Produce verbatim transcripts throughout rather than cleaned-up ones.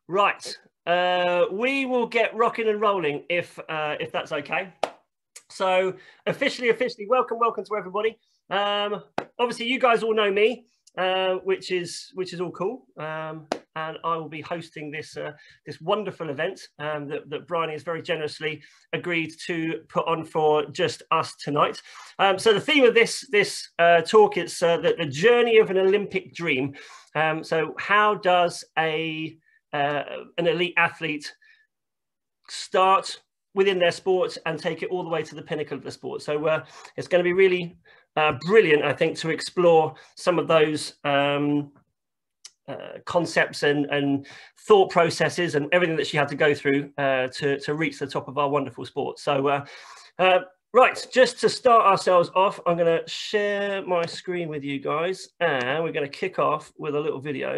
Right, uh, we will get rocking and rolling if uh, if that's okay. So officially, officially, welcome, welcome to everybody. Um, obviously, you guys all know me, uh, which is which is all cool, um, and I will be hosting this uh, this wonderful event um, that, that Bryony has very generously agreed to put on for just us tonight. Um, so the theme of this this uh, talk is uh, the, the journey of an Olympic dream. Um, so how does a Uh, an elite athlete start within their sport and take it all the way to the pinnacle of the sport? So uh, it's going to be really uh, brilliant, I think, to explore some of those um, uh, concepts and, and thought processes and everything that she had to go through uh, to, to reach the top of our wonderful sport. So uh, uh, right, just to start ourselves off, I'm going to share my screen with you guys, and we're going to kick off with a little video.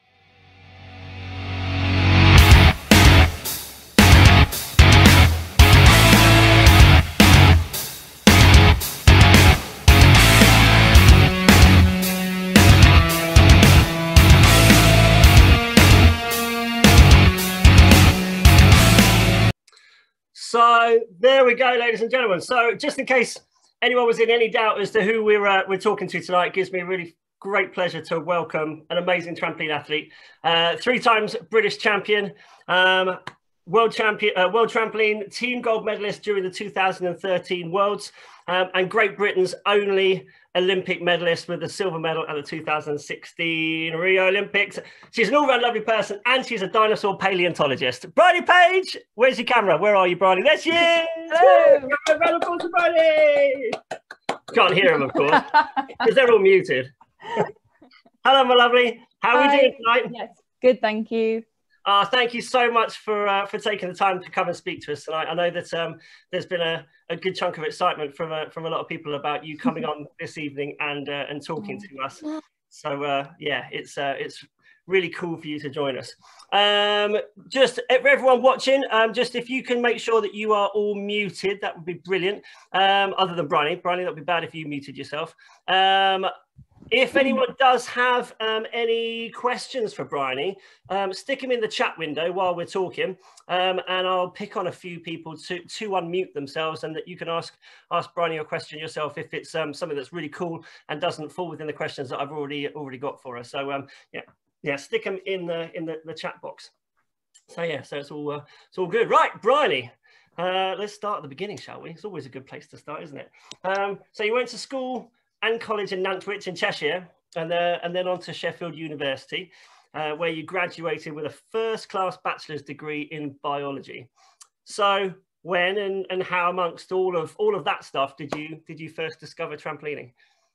So there we go, ladies and gentlemen. So just in case anyone was in any doubt as to who we're uh, we're talking to tonight, it gives me a really great pleasure to welcome an amazing trampoline athlete, uh, three times British champion, um, world champion, uh, world trampoline team gold medalist during the two thousand thirteen Worlds, um, and Great Britain's only Olympic medalist with the silver medal at the two thousand sixteen Rio Olympics. She's an all-round lovely person, and she's a dinosaur paleontologist. Bryony Page, where's your camera? Where are you, Bryony? There she is! Hello! Round of applause for Bryony! Can't hear them, of course, because they're all muted. Hello, my lovely. How are Hi. we doing tonight? Yes, good, thank you. Uh, thank you so much for uh, for taking the time to come and speak to us tonight. I know that um, there's been a, a good chunk of excitement from uh, from a lot of people about you coming on this evening and uh, and talking to us. So uh, yeah, it's uh, it's really cool for you to join us. Um, just for everyone watching, um, just if you can make sure that you are all muted, that would be brilliant. Um, other than Bryony, Bryony, that would be bad if you muted yourself. Um, If anyone does have um, any questions for Bryony, um, stick them in the chat window while we're talking, um, and I'll pick on a few people to, to unmute themselves, and that you can ask ask Bryony a question yourself if it's um, something that's really cool and doesn't fall within the questions that I've already already got for her. So um, yeah, yeah, stick them in the in the, the chat box. So yeah, so it's all uh, it's all good, right, Bryony? Uh, let's start at the beginning, shall we? It's always a good place to start, isn't it? Um, so you went to school and college in Nantwich in Cheshire, and, uh, and then on to Sheffield University, uh, where you graduated with a first-class bachelor's degree in biology. So when and, and how, amongst all of all of that stuff, did you did you first discover trampolining?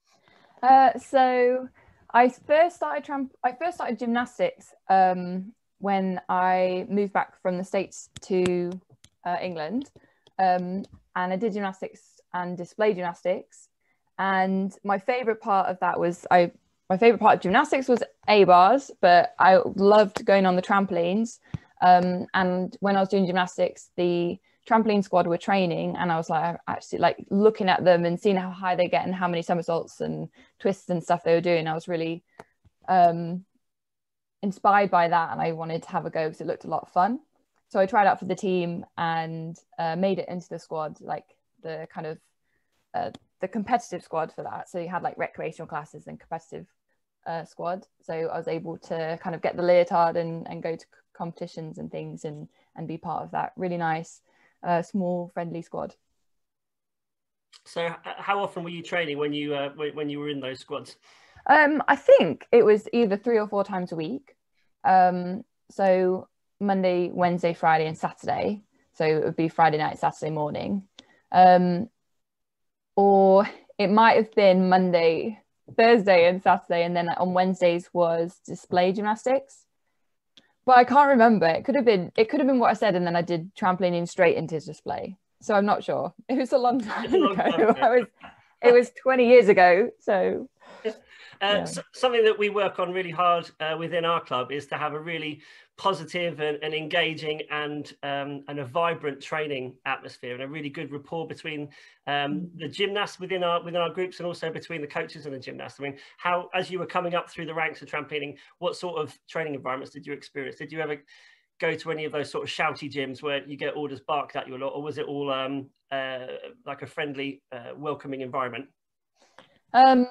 Uh, so I first started tramp I first started gymnastics um, when I moved back from the States to uh, England, um, and I did gymnastics and display gymnastics. And my favorite part of that was I my favorite part of gymnastics was A bars, but I loved going on the trampolines. Um, and when I was doing gymnastics, the trampoline squad were training, and I was like actually like looking at them and seeing how high they get and how many somersaults and twists and stuff they were doing. I was really um, inspired by that, and I wanted to have a go because it looked a lot of fun. So I tried out for the team and uh, made it into the squad, like the kind of uh, the competitive squad for that. So you had like recreational classes and competitive uh, squad. So I was able to kind of get the leotard and, and go to competitions and things and, and be part of that really nice, uh, small, friendly squad. So how often were you training when you uh, when you were in those squads? Um, I think it was either three or four times a week. Um, so Monday, Wednesday, Friday and Saturday. So it would be Friday night, Saturday morning. Um, or it might have been Monday, Thursday and Saturday, and then on Wednesdays was display gymnastics. But I can't remember. It could have been it could have been what I said, and then I did trampolining straight into display. So I'm not sure. It was a long time a long ago. Time. I was it was twenty years ago. So uh, yeah. so something that we work on really hard uh, within our club is to have a really positive and, and engaging and um, and a vibrant training atmosphere, and a really good rapport between um, the gymnasts within our within our groups, and also between the coaches and the gymnasts. I mean, how, as you were coming up through the ranks of trampolining, what sort of training environments did you experience? Did you ever go to any of those sort of shouty gyms where you get orders barked at you a lot, or was it all um, uh, like a friendly, uh, welcoming environment? Um,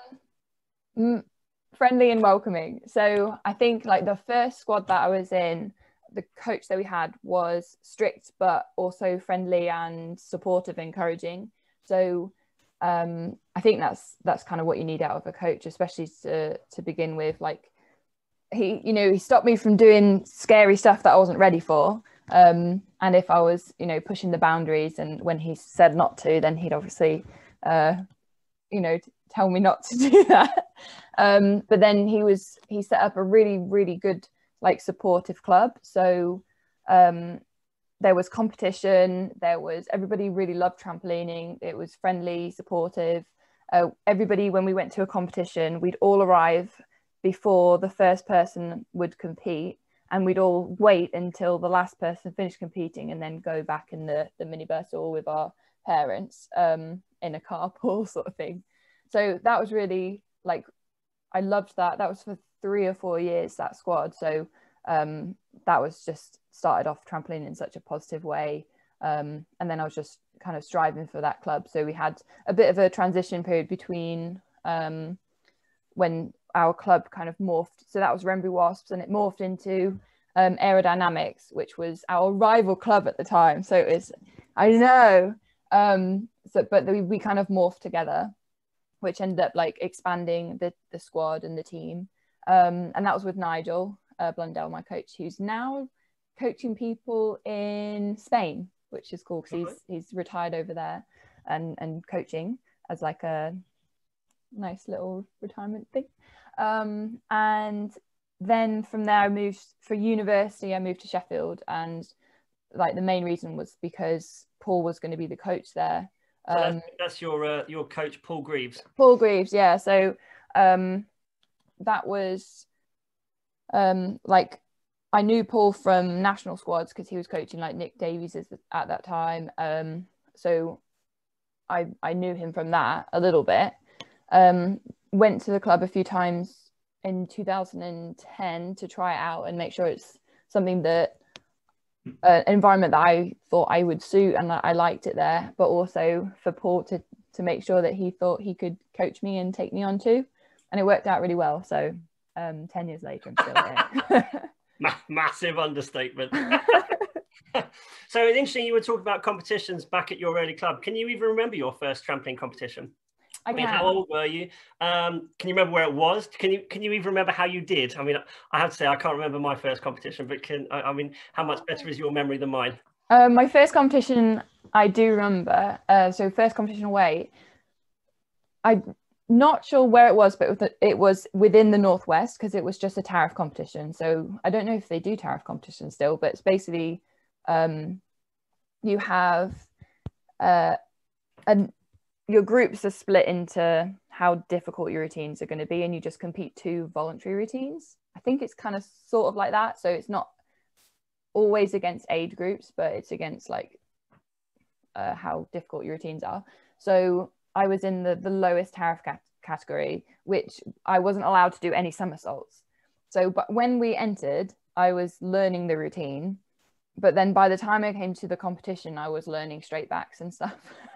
friendly and welcoming. So I think like the first squad that I was in, the coach that we had was strict, but also friendly and supportive, encouraging. So um, I think that's that's kind of what you need out of a coach, especially to to begin with. Like he, you know, he stopped me from doing scary stuff that I wasn't ready for. Um, and if I was, you know, pushing the boundaries, and when he said not to, then he'd obviously, uh, you know, tell me not to do that. Um, but then he was, he set up a really, really good, like supportive club. So um, there was competition, there was, everybody really loved trampolining. It was friendly, supportive. Uh, everybody, when we went to a competition, we'd all arrive before the first person would compete, and we'd all wait until the last person finished competing and then go back in the, the minibus or with our parents um, in a carpool sort of thing. So that was really, like, I loved that. That was for three or four years, that squad. So um, that was just started off trampoline in such a positive way. Um, and then I was just kind of striving for that club. So we had a bit of a transition period between um, when our club kind of morphed. So that was Renbury Wasps, and it morphed into um, Aerodynamics, which was our rival club at the time. So it was, I know, um, so, but we, we kind of morphed together, which ended up like expanding the, the squad and the team. Um, and that was with Nigel uh, Blundell, my coach, who's now coaching people in Spain, which is cool because he's, he's retired over there and, and coaching as like a nice little retirement thing. Um, and then from there I moved for university. I moved to Sheffield, and like the main reason was because Paul was going to be the coach there. So um, that's, that's your uh, your coach, Paul Greaves. Paul Greaves, yeah. So um, that was um, like I knew Paul from national squads because he was coaching like Nick Davies at that time. Um, so I I knew him from that a little bit. Um, went to the club a few times in two thousand ten to try it out and make sure it's something that uh, an environment that I thought I would suit, and I liked it there, but also for Paul to to make sure that he thought he could coach me and take me on too, and it worked out really well. So um, ten years later, I'm still here. Massive understatement. So it's interesting you were talking about competitions back at your early club. Can you even remember your first trampoline competition? I, I mean, can. How old were you? Um, can you remember where it was? Can you can you even remember how you did? I mean, I have to say I can't remember my first competition, but can I, I mean, how much better is your memory than mine? Uh, my first competition, I do remember. Uh, so first competition away, I'm not sure where it was, but it was within the Northwest because it was just a tariff competition. So I don't know if they do tariff competitions still, but it's basically um, you have uh, an your groups are split into how difficult your routines are going to be, and you just compete two voluntary routines. I think it's kind of sort of like that. So it's not always against age groups, but it's against like uh, how difficult your routines are. So I was in the, the lowest tariff cat category, which I wasn't allowed to do any somersaults. So but when we entered, I was learning the routine. But then by the time I came to the competition, I was learning straight backs and stuff.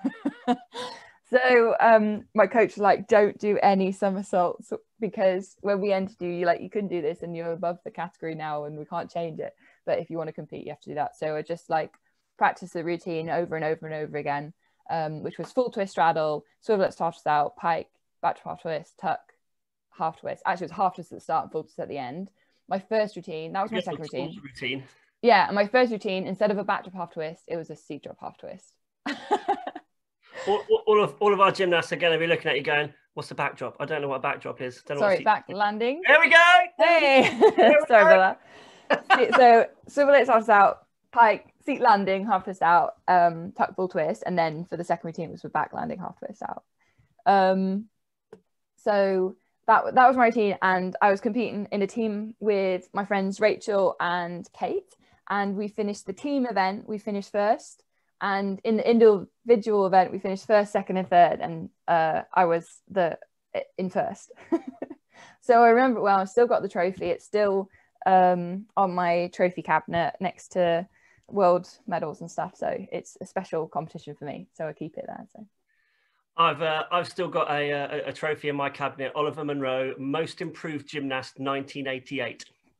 So um, my coach was like, don't do any somersaults, because when we entered you, you like, you couldn't do this and you're above the category now and we can't change it. But if you want to compete, you have to do that. So I just like practice the routine over and over and over again, um, which was full twist straddle, swivel it, starts out, pike, back to half twist, tuck, half twist. Actually, it was half twist at the start and full twist at the end. My first routine, that was my second routine. routine. Yeah, and my first routine, instead of a back drop half twist, it was a seat drop half twist. all, all of all of our gymnasts are going to be looking at you going, what's the backdrop? I don't know what a backdrop is. Don't know Sorry, what back landing. There we go. Hey, sorry about that. So swivel it, starts out, pike, seat landing, half twist out, um, tuck, full twist, and then for the second routine it was with back landing, half twist out. Um, so that that was my routine, and I was competing in a team with my friends Rachel and Kate, and we finished the team event. We finished first. And in the individual event, we finished first, second, and third, and uh, I was the in first. So I remember, well, I still got the trophy. It's still um, on my trophy cabinet next to world medals and stuff. So it's a special competition for me. So I keep it there. So I've uh, I've still got a, a a trophy in my cabinet. Oliver Monroe, Most Improved Gymnast, nineteen eighty-eight.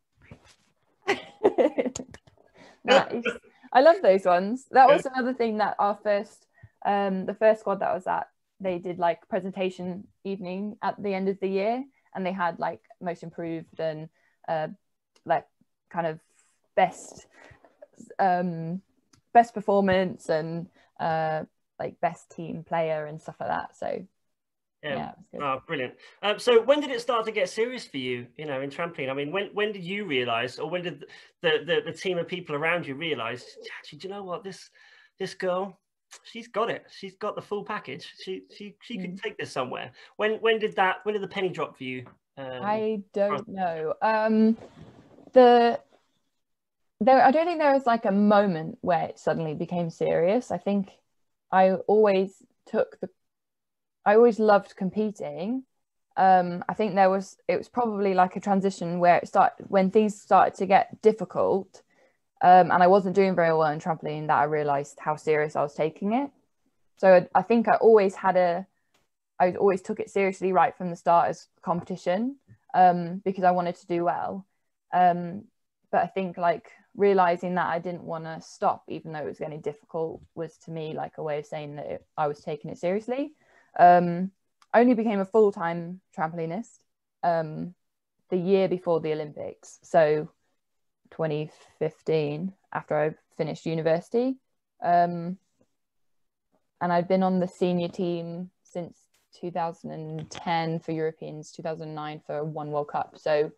Nice. I love those ones. That was another thing that our first, um, the first squad that I was at, they did like presentation evening at the end of the year, and they had like most improved and uh, like kind of best, um, best performance and uh, like best team player and stuff like that. So yeah, yeah, oh, brilliant. Um, so when did it start to get serious for you, you know, in trampoline? I mean, when when did you realize, or when did the the, the team of people around you realize, actually, do you know what, this this girl, she's got it, she's got the full package, she she she could mm. take this somewhere? When when did that when did the penny drop for you? um, I don't know. um the there I don't think there was like a moment where it suddenly became serious. I think I always took the I always loved competing. Um, I think there was, it was probably like a transition where it started, when things started to get difficult, um, and I wasn't doing very well in trampoline, that I realized how serious I was taking it. So I think I always had a, I always took it seriously right from the start as competition, um, because I wanted to do well. Um, but I think like realizing that I didn't want to stop, even though it was getting difficult, was to me like a way of saying that it, I was taking it seriously. Um, I only became a full-time trampolinist um, the year before the Olympics, so twenty fifteen, after I finished university. Um, and I'd been on the senior team since two thousand ten for Europeans, two thousand nine for One World Cup. So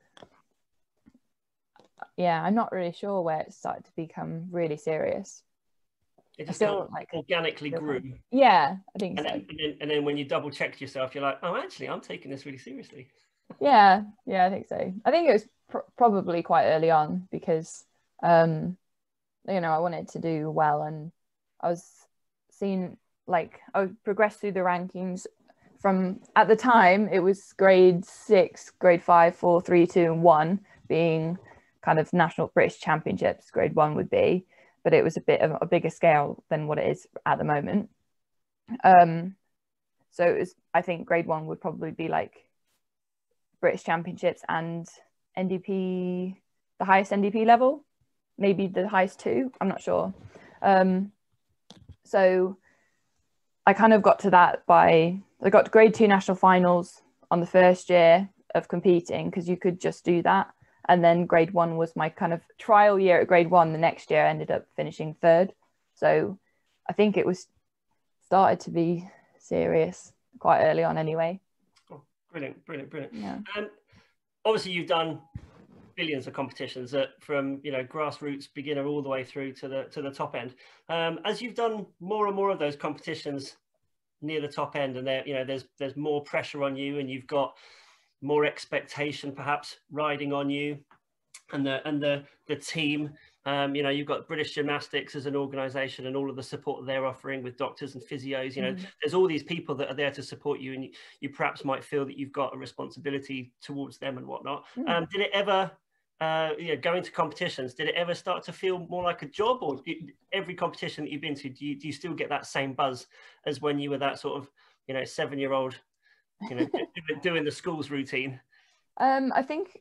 yeah, I'm not really sure where it started to become really serious. It just still, kind of like organically grew. Yeah, I think and so. Then, and, then, and then when you double checked yourself, you're like, oh, actually, I'm taking this really seriously. Yeah, yeah, I think so. I think it was pr probably quite early on because, um, you know, I wanted to do well, and I was seeing like I would progress through the rankings from, at the time, it was grade six, grade five, four, three, two, and one being kind of national British championships. Grade one would be. But it was a bit of a bigger scale than what it is at the moment. Um, so it was, I think grade one would probably be like British Championships and N D P, the highest N D P level, maybe the highest two, I'm not sure. Um, so I kind of got to that by, I got to grade two national finals on the first year of competing, because you could just do that. And then grade one was my kind of trial year at grade one. The next year I ended up finishing third. So I think it was started to be serious quite early on anyway. Oh, brilliant, brilliant, brilliant. Yeah. Um, obviously you've done billions of competitions that from, you know, grassroots beginner all the way through to the to the top end. Um, as you've done more and more of those competitions near the top end, and there, you know, there's there's more pressure on you, and you've got more expectation perhaps riding on you, and the and the the team, um you know, you've got British Gymnastics as an organization and all of the support they're offering with doctors and physios, you know, mm. there's all these people that are there to support you, and you, you perhaps might feel that you've got a responsibility towards them and whatnot. mm. Um did it ever uh you know, going to competitions, did it ever start to feel more like a job, or did, every competition that you've been to, do you, do you still get that same buzz as when you were that sort of, you know, seven year old, you know, doing the school's routine? Um, I think,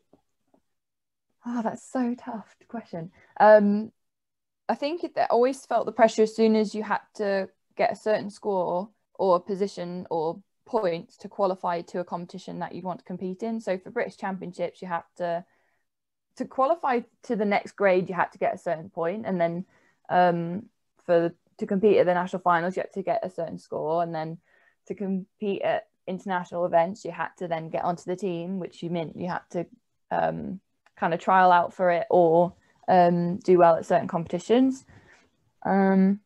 oh, that's so tough question. Um, I think it always felt the pressure as soon as you had to get a certain score or position or points to qualify to a competition that you'd want to compete in. So for British Championships, you have to, to qualify to the next grade, you had to get a certain point. And then um, for to compete at the national finals, you had to get a certain score. And then to compete at international events, you had to then get onto the team, which you meant you had to um, kind of trial out for it or um, do well at certain competitions. Um,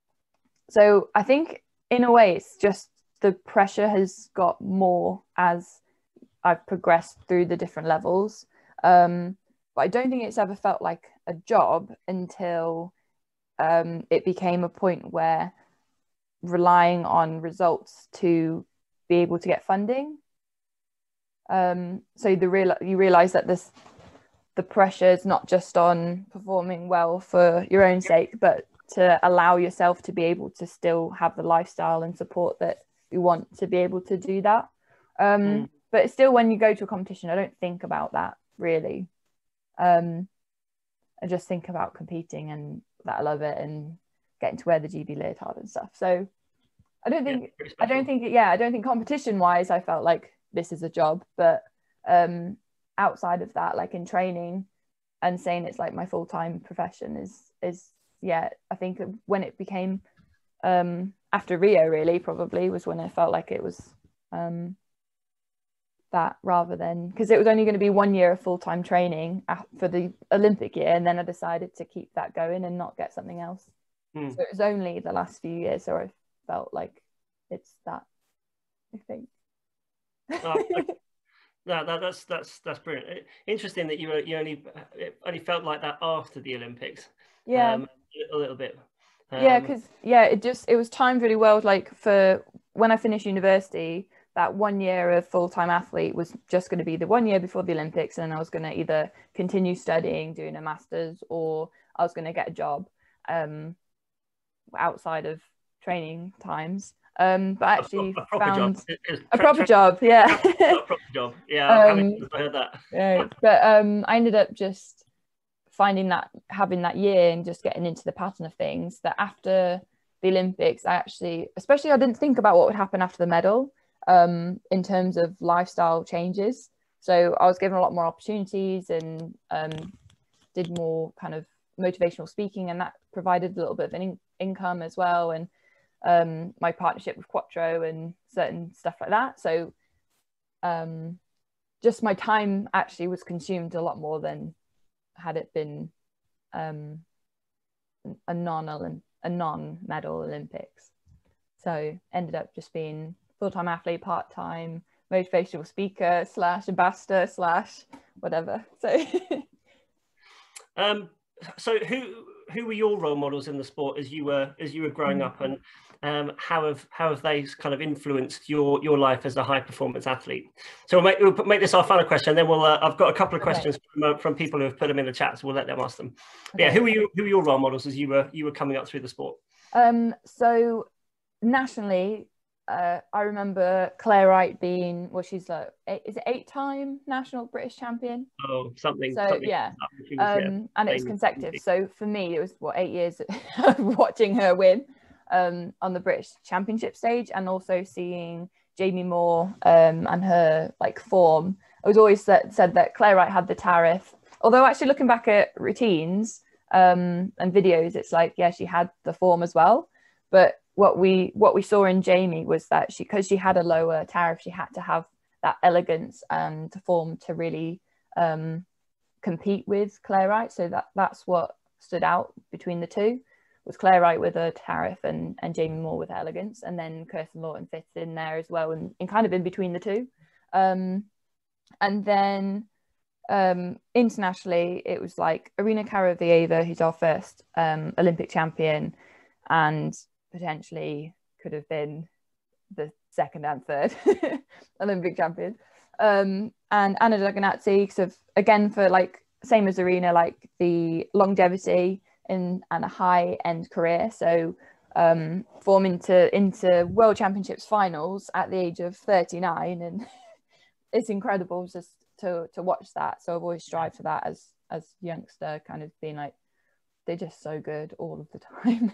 so I think in a way it's just the pressure has got more as I've progressed through the different levels. Um, but I don't think it's ever felt like a job until um, it became a point where relying on results to be able to get funding. Um, so the real you realize that this the pressures not just on performing well for your own sake, but to allow yourself to be able to still have the lifestyle and support that you want to be able to do that. Um, mm. But still, when you go to a competition, I don't think about that really. Um, I just think about competing and that I love it and getting to wear the G B leotard and stuff. So I don't think, yeah, I don't think, yeah, I don't think competition wise, I felt like this is a job, but um, outside of that, like in training and saying it's like my full-time profession is, is, yeah, I think when it became, um, after Rio really probably was when I felt like it was um, that rather than, because it was only going to be one year of full-time training for the Olympic year. And then I decided to keep that going and not get something else. Mm. So it was only the last few years so I felt like it's that, I think. Oh, okay. No, that, that's that's that's brilliant. Interesting that you were you only it only felt like that after the Olympics. Yeah, um, a little bit. Um, yeah, because yeah, it just it was timed really well. Like for when I finished university, that one year of full-time athlete was just going to be the one year before the Olympics, and I was going to either continue studying, doing a master's, or I was going to get a job um, outside of training times. Um, but I actually a, a proper found job. a proper job, yeah. A proper job, yeah. um, I heard that. Yeah, but um, I ended up just finding that having that year and just getting into the pattern of things. That after the Olympics, I actually, especially, I didn't think about what would happen after the medal um, in terms of lifestyle changes. So I was given a lot more opportunities and um, did more kind of motivational speaking, and that provided a little bit of an in- income as well. And um my partnership with Quattro and certain stuff like that, so um just my time actually was consumed a lot more than had it been um a non a non-medal Olympics. So ended up just being full-time athlete, part-time motivational speaker slash ambassador slash whatever. So um so who who were your role models in the sport as you were as you were growing mm-hmm. up, and um, how have how have they kind of influenced your your life as a high performance athlete? So we'll make, we'll make this our final question, and then we'll uh, I've got a couple of questions okay. from, uh, from people who have put them in the chat, so we'll let them ask them. Okay. Yeah, who were you who were your role models as you were you were coming up through the sport? Um, so nationally, uh, I remember Claire Wright being, well, she's like, eight, is it eight-time national British champion? Oh, something. So something yeah, was, um, yeah, and it was consecutive. So for me, it was what eight years of watching her win um, on the British Championship stage, and also seeing Jamie Moore um, and her like form. I was always said, said that Claire Wright had the tariff. Although actually looking back at routines um, and videos, it's like yeah, she had the form as well, but what we what we saw in Jamie was that she, because she had a lower tariff, she had to have that elegance and form to really um, compete with Claire Wright. So that that's what stood out between the two, was Claire Wright with a tariff and, and Jamie Moore with elegance, and then Kirsten Lawton fits in there as well, and, and kind of in between the two. Um, and then um, internationally, it was like Irina Karavieva, who's our first um, Olympic champion, and potentially could have been the second and third Olympic champion. Um, and Anna Doganazzi, sort of, again, for like, same as Irina, like the longevity in and a high end career. So um, form into, into World Championships finals at the age of thirty-nine. And it's incredible just to, to watch that. So I've always strived for that as, as a youngster, kind of being like, they're just so good all of the time.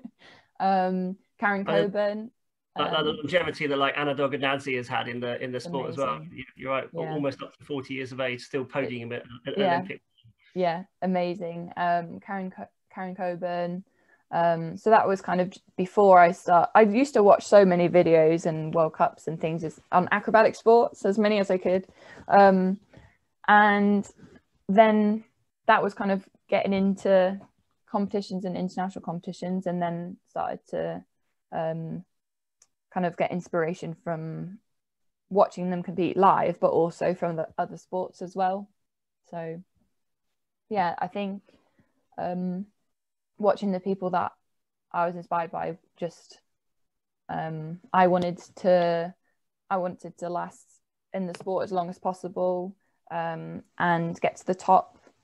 um, Karen Coburn. That, that longevity that like Anna Doganadze has had in the in the sport amazing. As well. You're right, yeah. Almost up to forty years of age, still podium at, at yeah. Olympics. Yeah, amazing. Um, Karen Co- Karen Coburn. Um, so that was kind of before I start. I used to watch so many videos and World Cups and things as, on acrobatic sports, as many as I could. Um, and then that was kind of getting into competitions and international competitions, and then started to um, kind of get inspiration from watching them compete live, but also from the other sports as well. So yeah, I think um, watching the people that I was inspired by, just um, I wanted to I wanted to last in the sport as long as possible, um, and get to the top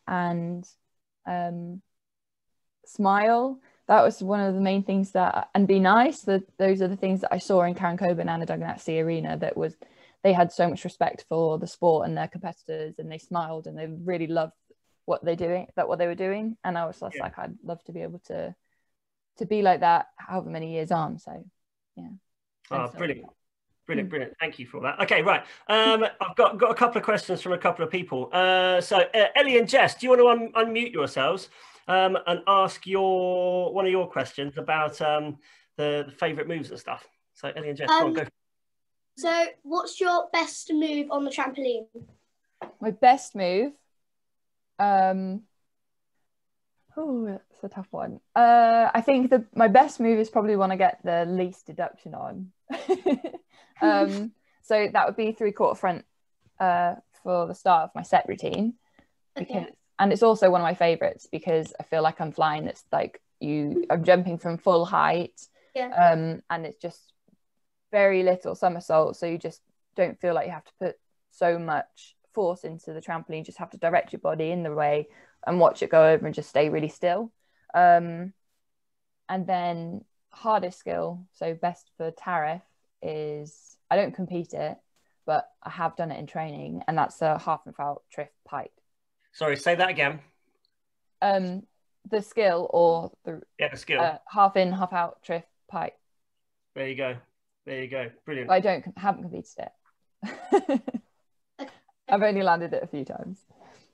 and um, smile. That was one of the main things that, and be nice. That those are the things that I saw in Karen Coburn and the Dugganatsi Arena. That was, they had so much respect for the sport and their competitors, and they smiled and they really loved what they doing, that what they were doing. And I was just yeah. like, I'd love to be able to to be like that, however many years on. So yeah. Oh, brilliant. Brilliant, brilliant. Thank you for that. Okay, right. Um, I've got, got a couple of questions from a couple of people. Uh, so uh, Ellie and Jess, do you want to un unmute yourselves um, and ask your one of your questions about um, the, the favourite moves and stuff? So Ellie and Jess, um, go on, go. So what's your best move on the trampoline? My best move? Um, oh, that's a tough one. Uh, I think the my best move is probably when I get the least deduction on. um, so that would be three quarter front uh, for the start of my set routine. Because, okay. And it's also one of my favourites because I feel like I'm flying. It's like you, I'm jumping from full height, yeah. um, and it's just very little somersault. So you just don't feel like you have to put so much force into the trampoline. You just have to direct your body in the way and watch it go over and just stay really still. Um, and then hardest skill, so best for Tariff, is I don't compete it, but I have done it in training, and that's a half and out triff pike. Sorry, say that again. Um, the skill or the yeah, the skill. Uh, half in, half out triff pike. There you go. There you go. Brilliant. But I don't haven't competed it. I've only landed it a few times.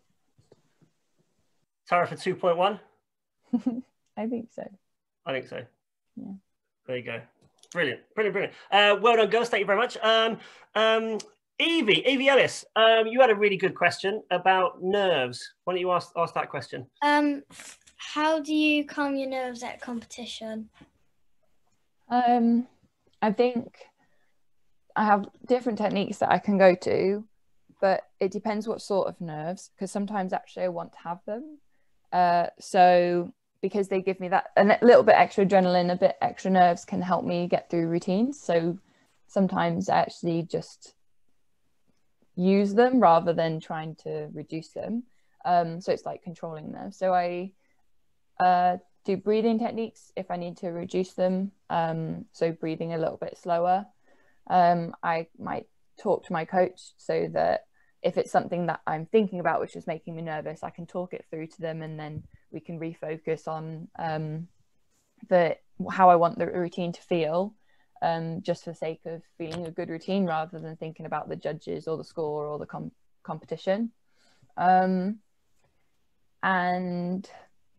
Tara for two point one? I think so. I think so. Yeah. There you go. Brilliant. Brilliant, brilliant. Uh, well done, girls. Thank you very much. Um, um, Evie, Evie Ellis, um, you had a really good question about nerves. Why don't you ask, ask that question? Um, how do you calm your nerves at competition? Um, I think I have different techniques that I can go to, but it depends what sort of nerves, because sometimes actually I want to have them. Uh, so because they give me that a little bit extra adrenaline, a bit extra nerves can help me get through routines. So sometimes I actually just use them rather than trying to reduce them. Um, so it's like controlling them. So I uh, do breathing techniques if I need to reduce them. Um, so breathing a little bit slower. Um, I might talk to my coach so that if it's something that I'm thinking about which is making me nervous, I can talk it through to them, and then we can refocus on um, the how I want the routine to feel, um, just for the sake of feeling a good routine rather than thinking about the judges or the score or the com competition. Um, and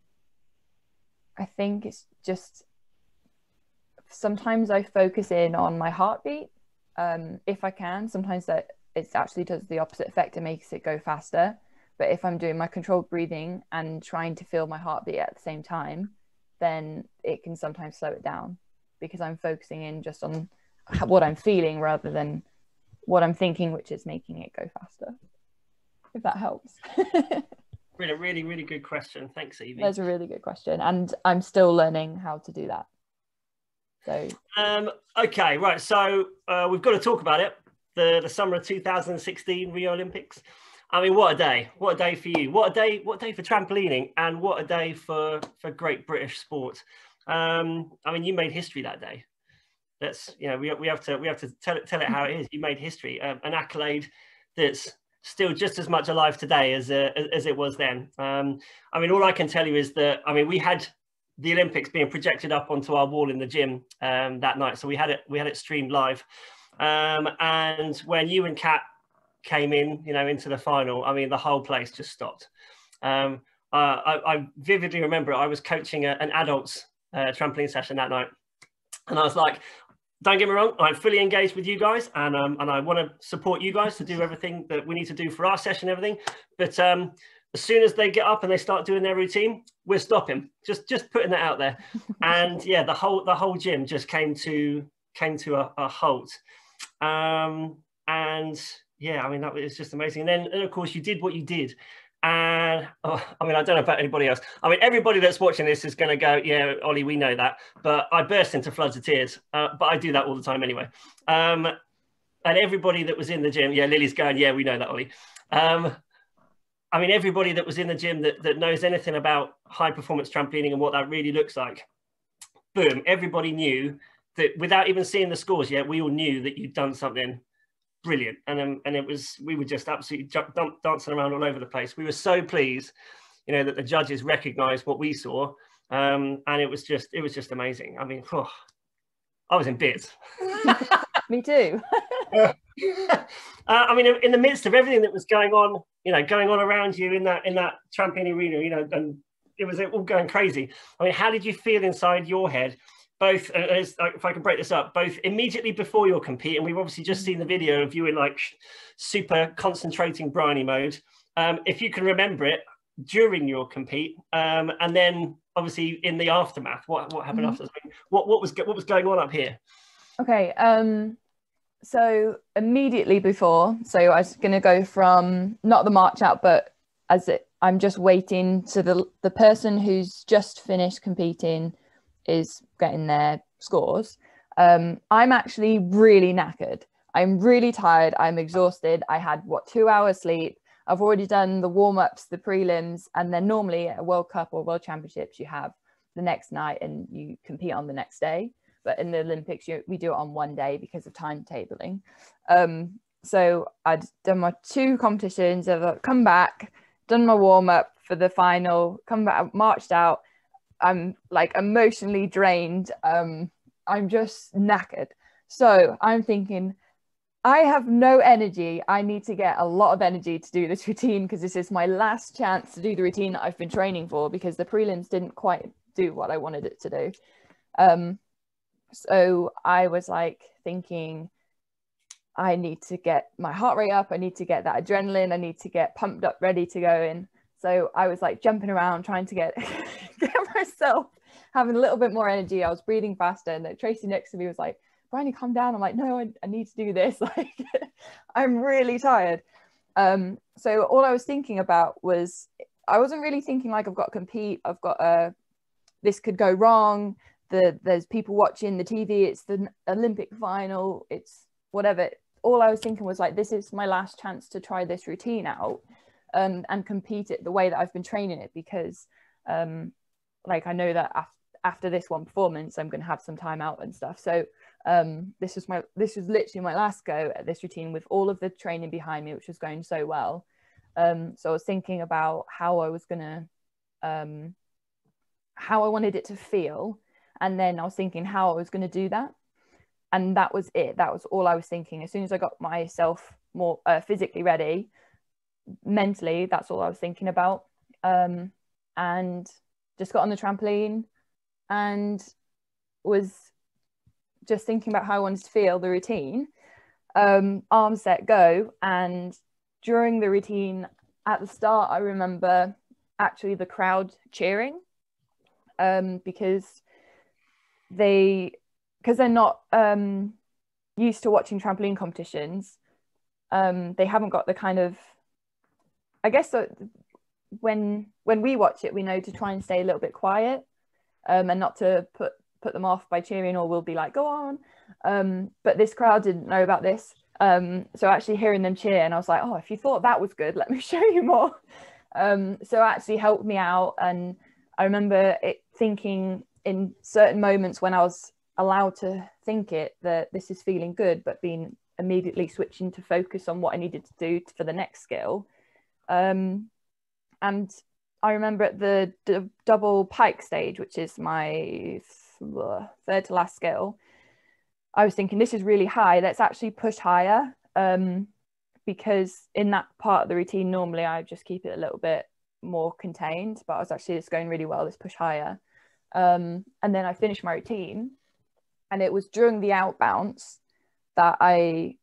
I think it's just sometimes I focus in on my heartbeat um, if I can. Sometimes that it actually does the opposite effect. It makes it go faster. But if I'm doing my controlled breathing and trying to feel my heartbeat at the same time, then it can sometimes slow it down because I'm focusing in just on what I'm feeling rather than what I'm thinking, which is making it go faster, if that helps. Really, really, really good question. Thanks, Evie. That's a really good question. And I'm still learning how to do that. So, um, okay, right. So uh, we've got to talk about it. The, the summer of two thousand sixteen Rio Olympics. I mean, what a day. What a day for you. What a day, what a day for trampolining, and what a day for, for great British sport. Um, I mean, you made history that day. That's, you know, we, we have to we have to tell it, tell it how it is. You made history, um, an accolade that's still just as much alive today as, uh, as it was then. Um, I mean, all I can tell you is that, I mean, we had the Olympics being projected up onto our wall in the gym um, that night. So we had it, we had it streamed live. Um, and when you and Kat came in, you know, into the final, I mean, the whole place just stopped. Um, uh, I, I vividly remember I was coaching a, an adults uh, trampoline session that night. And I was like, don't get me wrong, I'm fully engaged with you guys, and um, and I want to support you guys to do everything that we need to do for our session and everything. But um, as soon as they get up and they start doing their routine, we're stopping. Just just putting that out there. And yeah, the whole the whole gym just came to came to a, a halt. Um, and yeah, I mean, that was just amazing. And then, and of course, you did what you did. And oh, I mean, I don't know about anybody else. I mean, everybody that's watching this is going to go, yeah, Ollie, we know that. But I burst into floods of tears. Uh, but I do that all the time anyway. Um, and everybody that was in the gym, yeah, Lily's going, yeah, we know that, Ollie. Um, I mean, everybody that was in the gym that, that knows anything about high performance trampolining and what that really looks like, boom, everybody knew that without even seeing the scores yet, we all knew that you'd done something brilliant. And um, and it was, we were just absolutely dancing around all over the place. We were so pleased, you know, that the judges recognized what we saw. Um, and it was just, it was just amazing. I mean, oh, I was in bits. Me too. uh, I mean, in the midst of everything that was going on, you know, going on around you in that in that trampoline arena, you know, and it was all going crazy. I mean, how did you feel inside your head? Both, uh, as, uh, if I can break this up, both immediately before your compete, and we've obviously just seen the video of you in like super concentrating bryony mode. Um, if you can remember it during your compete, um, and then obviously in the aftermath, what what happened mm-hmm. after? What what was what was going on up here? Okay. Um. So immediately before, so I was going to go from not the march out, but as it, I'm just waiting to the the person who's just finished competing is getting their scores. Um, I'm actually really knackered. I'm really tired. I'm exhausted. I had what two hours sleep. I've already done the warm-ups, the prelims, and then normally at a World Cup or World Championships, you have the next night and you compete on the next day. But in the Olympics, you, we do it on one day because of timetabling. Um, so I'd done my two competitions, I've come back, done my warm up for the final, come back, marched out. I'm like emotionally drained. Um, I'm just knackered. So I'm thinking, I have no energy. I need to get a lot of energy to do this routine because this is my last chance to do the routine that I've been training for because the prelims didn't quite do what I wanted it to do. Um, So I was like thinking, I need to get my heart rate up. I need to get that adrenaline. I need to get pumped up, ready to go in. So I was like jumping around, trying to get, get myself having a little bit more energy. I was breathing faster. And Tracy next to me was like, Bryony, calm down. I'm like, no, I, I need to do this. Like, I'm really tired. Um, so all I was thinking about was, I wasn't really thinking like I've got to compete. I've got a, this could go wrong. The, there's people watching the T V, it's the Olympic final, it's whatever. All I was thinking was like, this is my last chance to try this routine out um, and compete it the way that I've been training it because um, like I know that af after this one performance, I'm going to have some time out and stuff. So um, this was my, this was literally my last go at this routine with all of the training behind me, which was going so well. Um, so I was thinking about how I was going to, um, how I wanted it to feel. And then I was thinking how I was going to do that. And that was it. That was all I was thinking. As soon as I got myself more uh, physically ready, mentally, that's all I was thinking about. Um, and just got on the trampoline and was just thinking about how I wanted to feel the routine. Um, arm, set, go. And during the routine, at the start, I remember actually the crowd cheering um, because they, because they're not um, used to watching trampoline competitions, um, they haven't got the kind of, I guess so when when we watch it, we know to try and stay a little bit quiet um, and not to put put them off by cheering, or we'll be like, go on. Um, but this crowd didn't know about this. Um, so actually hearing them cheer, and I was like, oh, if you thought that was good, let me show you more. Um, so it actually helped me out. And I remember it thinking in certain moments when I was allowed to think it, that this is feeling good, but being immediately switching to focus on what I needed to do for the next skill. Um, and I remember at the d double pike stage, which is my th third to last skill, I was thinking this is really high, let's actually push higher. Um, because in that part of the routine, normally I just keep it a little bit more contained, but I was actually, it's going really well, let's push higher. Um, and then I finished my routine, and it was during the out bounce that I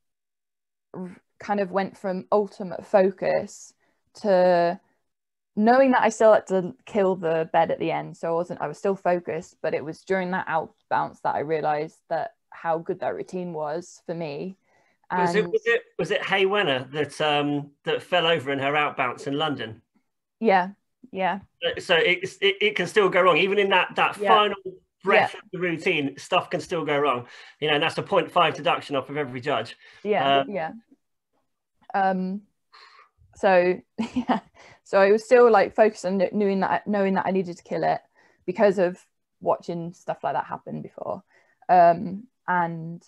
kind of went from ultimate focus to knowing that I still had to kill the bed at the end. So I wasn't, I was still focused, but it was during that out bounce that I realized that how good that routine was for me. And was it was it was it Hay Wenner that um that fell over in her out bounce in London? Yeah, yeah. So it it, it can still go wrong, even in that that yeah. final breath yeah. of the routine. Stuff can still go wrong, you know, and that's a point five deduction off of every judge. Yeah, um, yeah. Um. So yeah. So I was still like focused on knowing that knowing that I needed to kill it because of watching stuff like that happen before. Um, and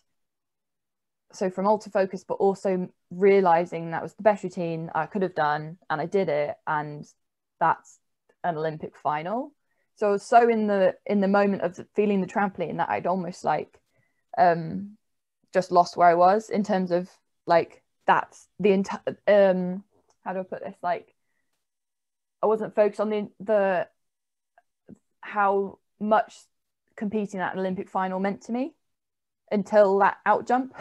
so from ultra focus, but also realizing that was the best routine I could have done, and I did it, and that's an Olympic final. So I was so in the in the moment of feeling the trampoline that I'd almost like um, just lost where I was in terms of like that's the entire um, how do I put this, like I wasn't focused on the the how much competing at an Olympic final meant to me until that out jump.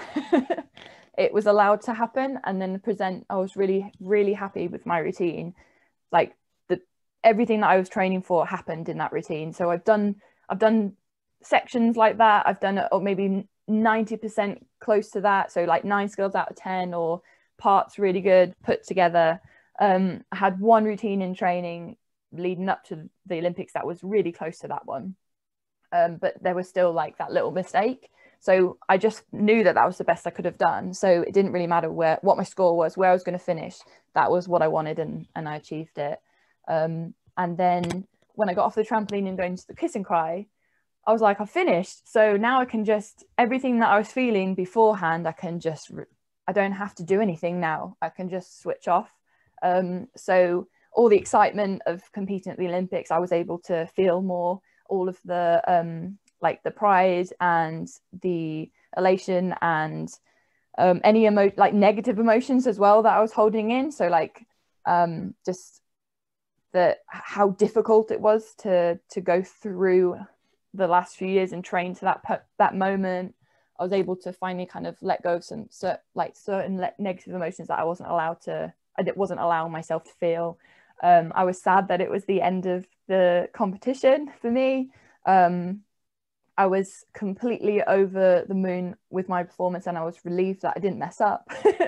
It was allowed to happen, and then the present I was really really happy with my routine. Like the everything that I was training for happened in that routine. So I've done I've done sections like that. I've done or maybe ninety percent close to that, so like nine skills out of ten, or parts really good put together. um I had one routine in training leading up to the Olympics that was really close to that one, um but there was still like that little mistake. So I just knew that that was the best I could have done. So it didn't really matter where what my score was, where I was going to finish. That was what I wanted, and and I achieved it. Um, and then when I got off the trampoline and going to the kiss and cry, I was like, I've finished. So now I can just, everything that I was feeling beforehand, I can just, I don't have to do anything now. I can just switch off. Um, so all the excitement of competing at the Olympics, I was able to feel more. All of the um, like the pride and the elation and um, any emo like negative emotions as well that I was holding in. So like um, just the how difficult it was to to go through the last few years and train to that that moment. I was able to finally kind of let go of some cer like certain negative emotions that I wasn't allowed to, I wasn't allowing myself to feel. Um, I was sad that it was the end of the competition for me. Um, I was completely over the moon with my performance, and I was relieved that I didn't mess up.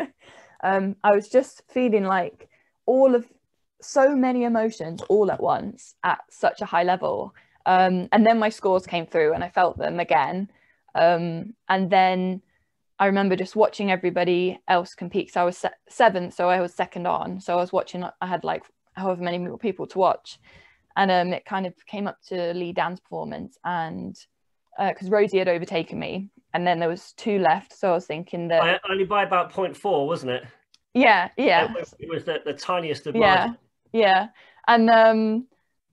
um, I was just feeling like all of so many emotions all at once at such a high level. Um, and then my scores came through and I felt them again. Um, and then I remember just watching everybody else compete, because I was se seventh, so I was second on. So I was watching, I had like however many people to watch. And um, it kind of came up to Lee Dan's performance, and because uh, Rosie had overtaken me, and then there was two left. So I was thinking that I, only by about zero point four, wasn't it? Yeah, yeah. It was, it was the, the tiniest of Yeah, margins. yeah. And um,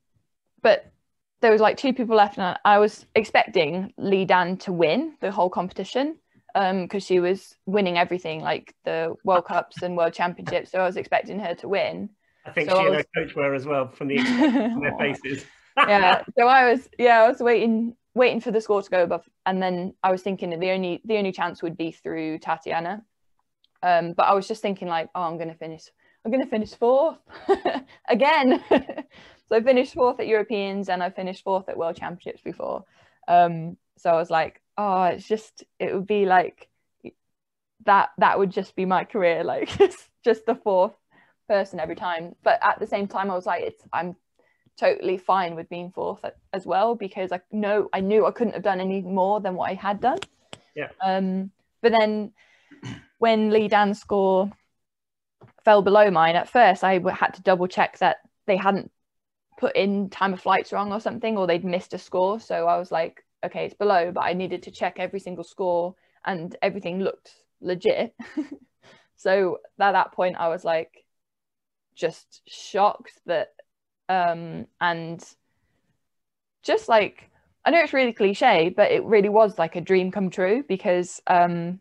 but there was like two people left, and I was expecting Lee Dan to win the whole competition, um, because she was winning everything, like the World Cups and World Championships. So I was expecting her to win. I think so she I and was... her coach were as well, from the expression on their faces. Yeah. So I was, yeah, I was waiting, waiting for the score to go above, and then I was thinking that the only, the only chance would be through Tatiana. Um, but I was just thinking like, oh, I'm going to finish, I'm going to finish fourth again. So I finished fourth at Europeans, and I finished fourth at World Championships before. Um, so I was like, oh, it's just, it would be like that, that would just be my career, like just, just the fourth person every time. But at the same time, I was like, it's, I'm totally fine with being fourth as well, because I know, I knew I couldn't have done any more than what I had done. Yeah. Um, but then when Lee Dan's score fell below mine, at first I had to double check that they hadn't put in time of flights wrong or something, or they'd missed a score. So I was like, okay, it's below, but I needed to check every single score, and everything looked legit. So at that point I was like just shocked that um and just like, I know it's really cliche, but it really was like a dream come true, because um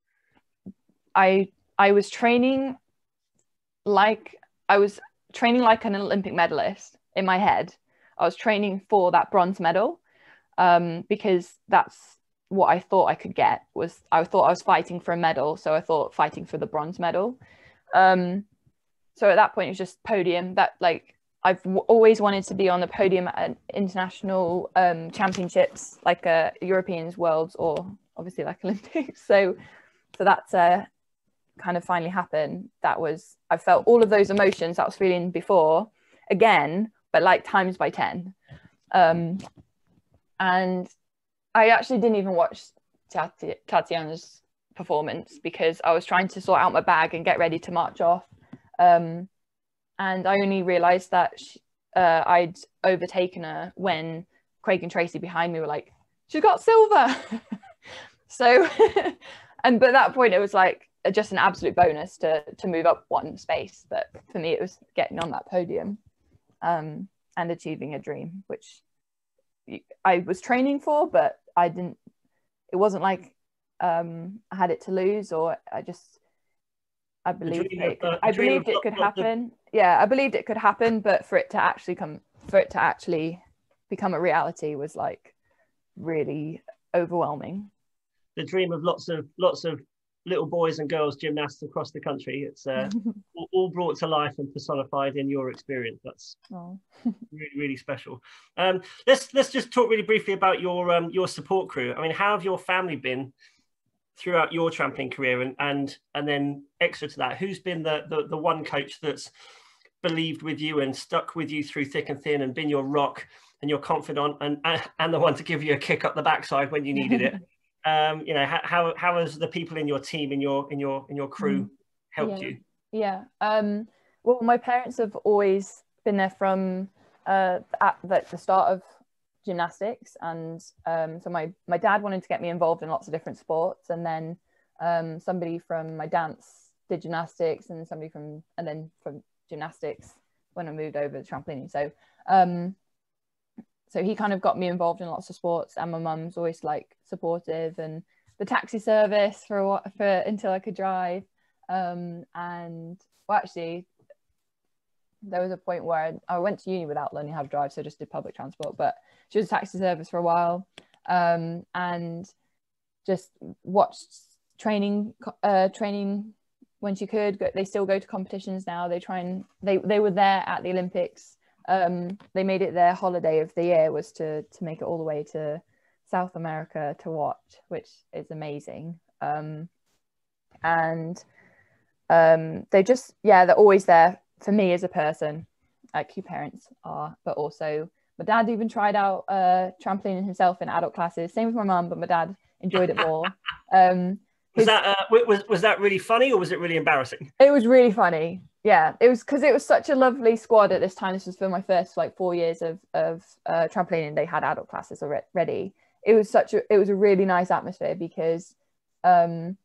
I I was training like I was training like an Olympic medalist in my head. I was training for that bronze medal, um, because that's what I thought I could get. Was I thought I was fighting for a medal, so I thought fighting for the bronze medal. Um, so at that point, it was just podium. That like I've w always wanted to be on the podium at international um, championships, like uh, Europeans, Worlds, or obviously like Olympics. So, so that's uh, kind of finally happened. That was, I felt all of those emotions that I was feeling before again, but like times by ten. Um, and I actually didn't even watch Tati Tatiana's performance, because I was trying to sort out my bag and get ready to march off. Um, and I only realised that she, uh, I'd overtaken her when Craig and Tracy behind me were like, "She got silver." So, and but at that point it was like just an absolute bonus to to move up one space. But for me, it was getting on that podium, um, and achieving a dream, which I was training for, but I didn't. It wasn't like um, I had it to lose, or I just. I believed it. Could, I believed it could happen. Yeah, I believed it could happen, but for it to actually come, for it to actually become a reality was like really overwhelming. The dream of lots of lots of little boys and girls gymnasts across the country. It's uh, all brought to life and personified in your experience. That's oh. really, really special. Um, let's let's just talk really briefly about your um, your support crew. I mean, how have your family been throughout your trampoline career, and and and then extra to that, who's been the the, the one coach that's believed with you and stuck with you through thick and thin and been your rock and your confidant, and and the one to give you a kick up the backside when you needed it? Um, you know, how how has the people in your team, in your in your in your crew helped yeah. you? Yeah. Um, well, my parents have always been there from uh, at the, the start of gymnastics, and um, so my my dad wanted to get me involved in lots of different sports, and then um, somebody from my dance did gymnastics, and somebody from and then from gymnastics when I moved over to trampolining. So um, so he kind of got me involved in lots of sports, and my mum's always like supportive, and the taxi service for a while, for until I could drive. Um, and well, actually, there was a point where I, I went to uni without learning how to drive, so I just did public transport. But she was a taxi service for a while, um, and just watched training, uh, training when she could. They still go to competitions now. They try and they they were there at the Olympics. Um, they made it their holiday of the year was to to make it all the way to South America to watch, which is amazing. Um, and um, they just, yeah, they're always there for me as a person, like your parents are. But also, my dad even tried out uh, trampolining himself in adult classes. Same with my mum, but my dad enjoyed it more. Um, was that uh, was was that really funny, or was it really embarrassing? It was really funny. Yeah, it was because it was such a lovely squad at this time. This was for my first like four years of of uh, trampolining. They had adult classes already. It was such a it was a really nice atmosphere because um,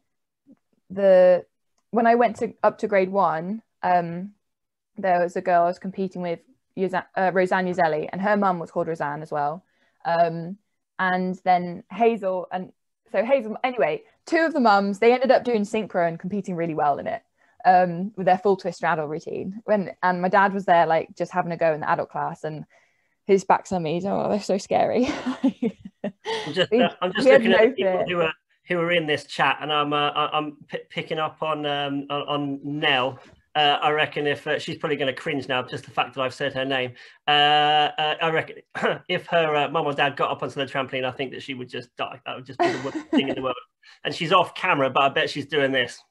the when I went to up to grade one, um, there was a girl I was competing with, uh, Roseanne Uzelli, and her mum was called Roseanne as well. Um, and then Hazel, and so Hazel, anyway, two of the mums, they ended up doing synchro and competing really well in it. Um, with their full twist straddle routine. When and my dad was there, like just having a go in the adult class, and his back's on me. Oh, they're so scary. I'm just, uh, I'm just looking at the people who are who are in this chat, and I'm uh, I'm p picking up on um, on, on Nell. Uh, I reckon if uh, she's probably going to cringe now, just the fact that I've said her name. Uh, uh, I reckon if her uh, mum or dad got up onto the trampoline, I think that she would just die. That would just be the worst thing in the world. And she's off camera, but I bet she's doing this.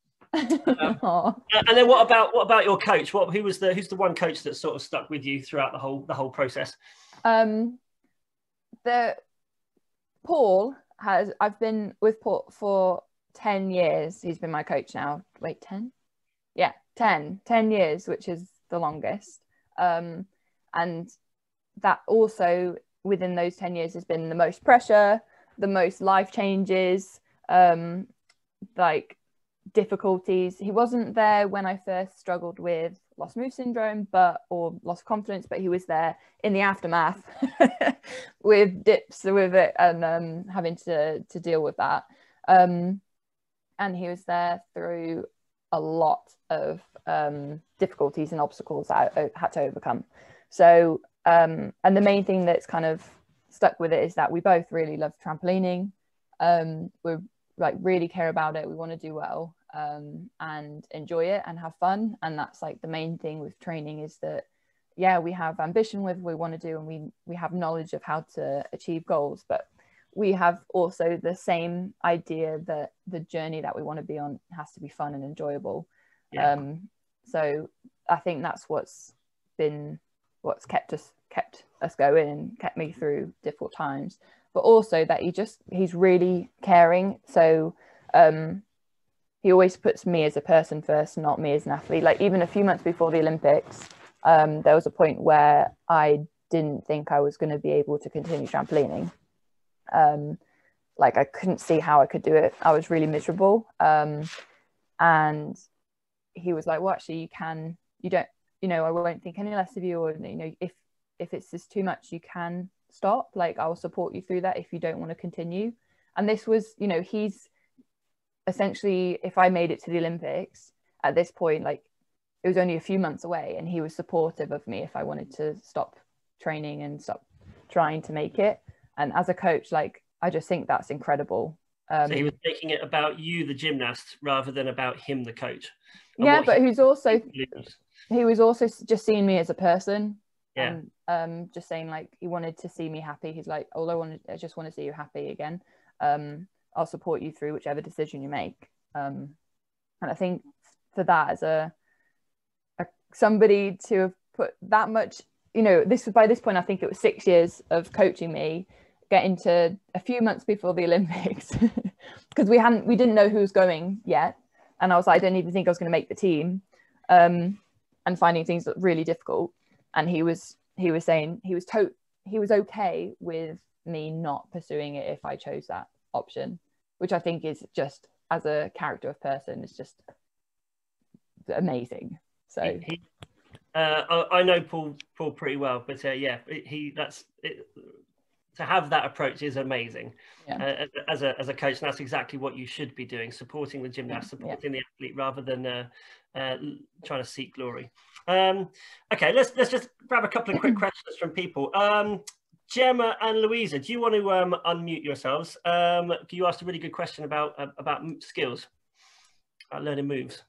Um, and then what about what about your coach? What who was the who's the one coach that sort of stuck with you throughout the whole the whole process? Um, the Paul has I've been with Paul for ten years. He's been my coach now. Wait, ten? Yeah, ten. ten years, which is the longest. Um, and that also within those ten years has been the most pressure, the most life changes, um, like difficulties. He wasn't there when I first struggled with lost move syndrome, but or lost confidence, but he was there in the aftermath with dips with it and um, having to to deal with that. Um, and he was there through a lot of um, difficulties and obstacles that I had to overcome. So, um, and the main thing that's kind of stuck with it is that we both really love trampolining. Um, we're like really care about it. We want to do well um, and enjoy it and have fun. And that's like the main thing with training is that, yeah, we have ambition with what we want to do, and we, we have knowledge of how to achieve goals, but we have also the same idea that the journey that we want to be on has to be fun and enjoyable. Yeah. Um, so I think that's what's been, what's kept us, kept us going and kept me through difficult times, but also that he just, he's really caring. So um, he always puts me as a person first, not me as an athlete. Like even a few months before the Olympics, um, there was a point where I didn't think I was going to be able to continue trampolining. Um, like I couldn't see how I could do it. I was really miserable. Um, and he was like, well, actually you can, you don't, you know, I won't think any less of you, or, you know, if, if it's just too much, you can stop. Like I'll support you through that if you don't want to continue. And this was, you know, he's essentially, if I made it to the Olympics at this point, like it was only a few months away, and he was supportive of me if I wanted to stop training and stop trying to make it. And as a coach, like I just think that's incredible. Um, so he was making it about you, the gymnast, rather than about him, the coach. Yeah, but he, who's also lose. he was also just seeing me as a person. Yeah. And um, just saying like he wanted to see me happy. He's like, all I wanted, I just want to see you happy again. Um, I'll support you through whichever decision you make. Um, and I think for that, as a, a somebody to have put that much, you know, this was by this point, I think it was six years of coaching me, getting to a few months before the Olympics, because we hadn't, we didn't know who was going yet. And I was like, I don't even think I was going to make the team, um, and finding things really difficult. And he was, he was saying he was to he was okay with me not pursuing it if I chose that option, which I think is just, as a character of person, is just amazing. So he, he, uh, I, I know Paul Paul pretty well, but uh, yeah, he that's it, to have that approach is amazing. Yeah. Uh, as a as a coach, and that's exactly what you should be doing: supporting the gymnast, supporting yeah. the athlete, rather than uh, uh, trying to seek glory. Um, okay, let's let's just grab a couple of quick questions from people. Um, Gemma and Louisa, do you want to um, unmute yourselves? Um, you asked a really good question about uh, about skills, about learning moves.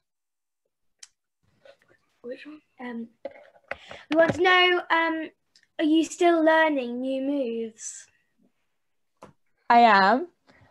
Which one? Um, we want to know, um, are you still learning new moves? I am.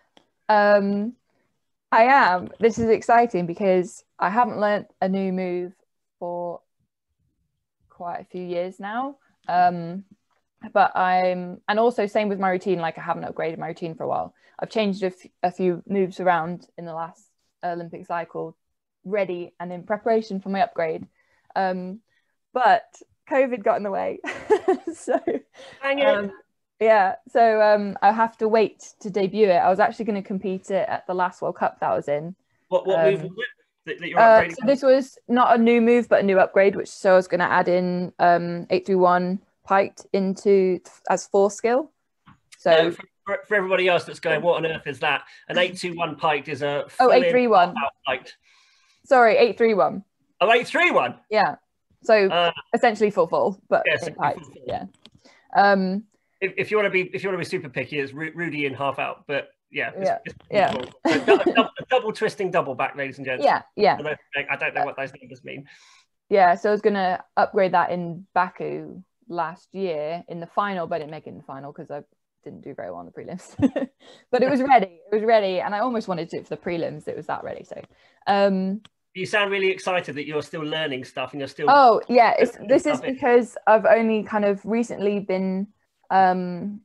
Um, I am. This is exciting because I haven't learnt a new move for quite a few years now. Um, but I'm, and also same with my routine, like I haven't upgraded my routine for a while. I've changed a, a few moves around in the last Olympic cycle, ready and in preparation for my upgrade. Um, but COVID got in the way. so um, yeah, so um, I have to wait to debut it. I was actually going to compete it at the last World Cup that I was in. What, what um, move was it that, that you're uh, upgrading? So this was not a new move, but a new upgrade, which so I was going to add in um, eight three one piked into as fourth skill. So uh, for, for everybody else that's going, what on earth is that? An eight two one piked is a oh eight three one piked. Sorry, eight three one. Oh, eight three one. Yeah. So uh, essentially full full, but yes, piked. Yeah. Um, if, if you want to be if you want to be super picky, it's Rudy in half out, but yeah, it's, yeah, it's yeah. So double, double, double twisting double back, ladies and gents. Yeah, yeah. I don't, I don't know what those numbers mean. Yeah, so I was gonna upgrade that in Baku last year in the final, but I didn't make it in the final because I didn't do very well in the prelims. But it was ready. It was ready, and I almost wanted to do it for the prelims. It was that ready. So. Um, You sound really excited that you're still learning stuff and you're still. Oh yeah, it's, this is because I've only kind of recently been um,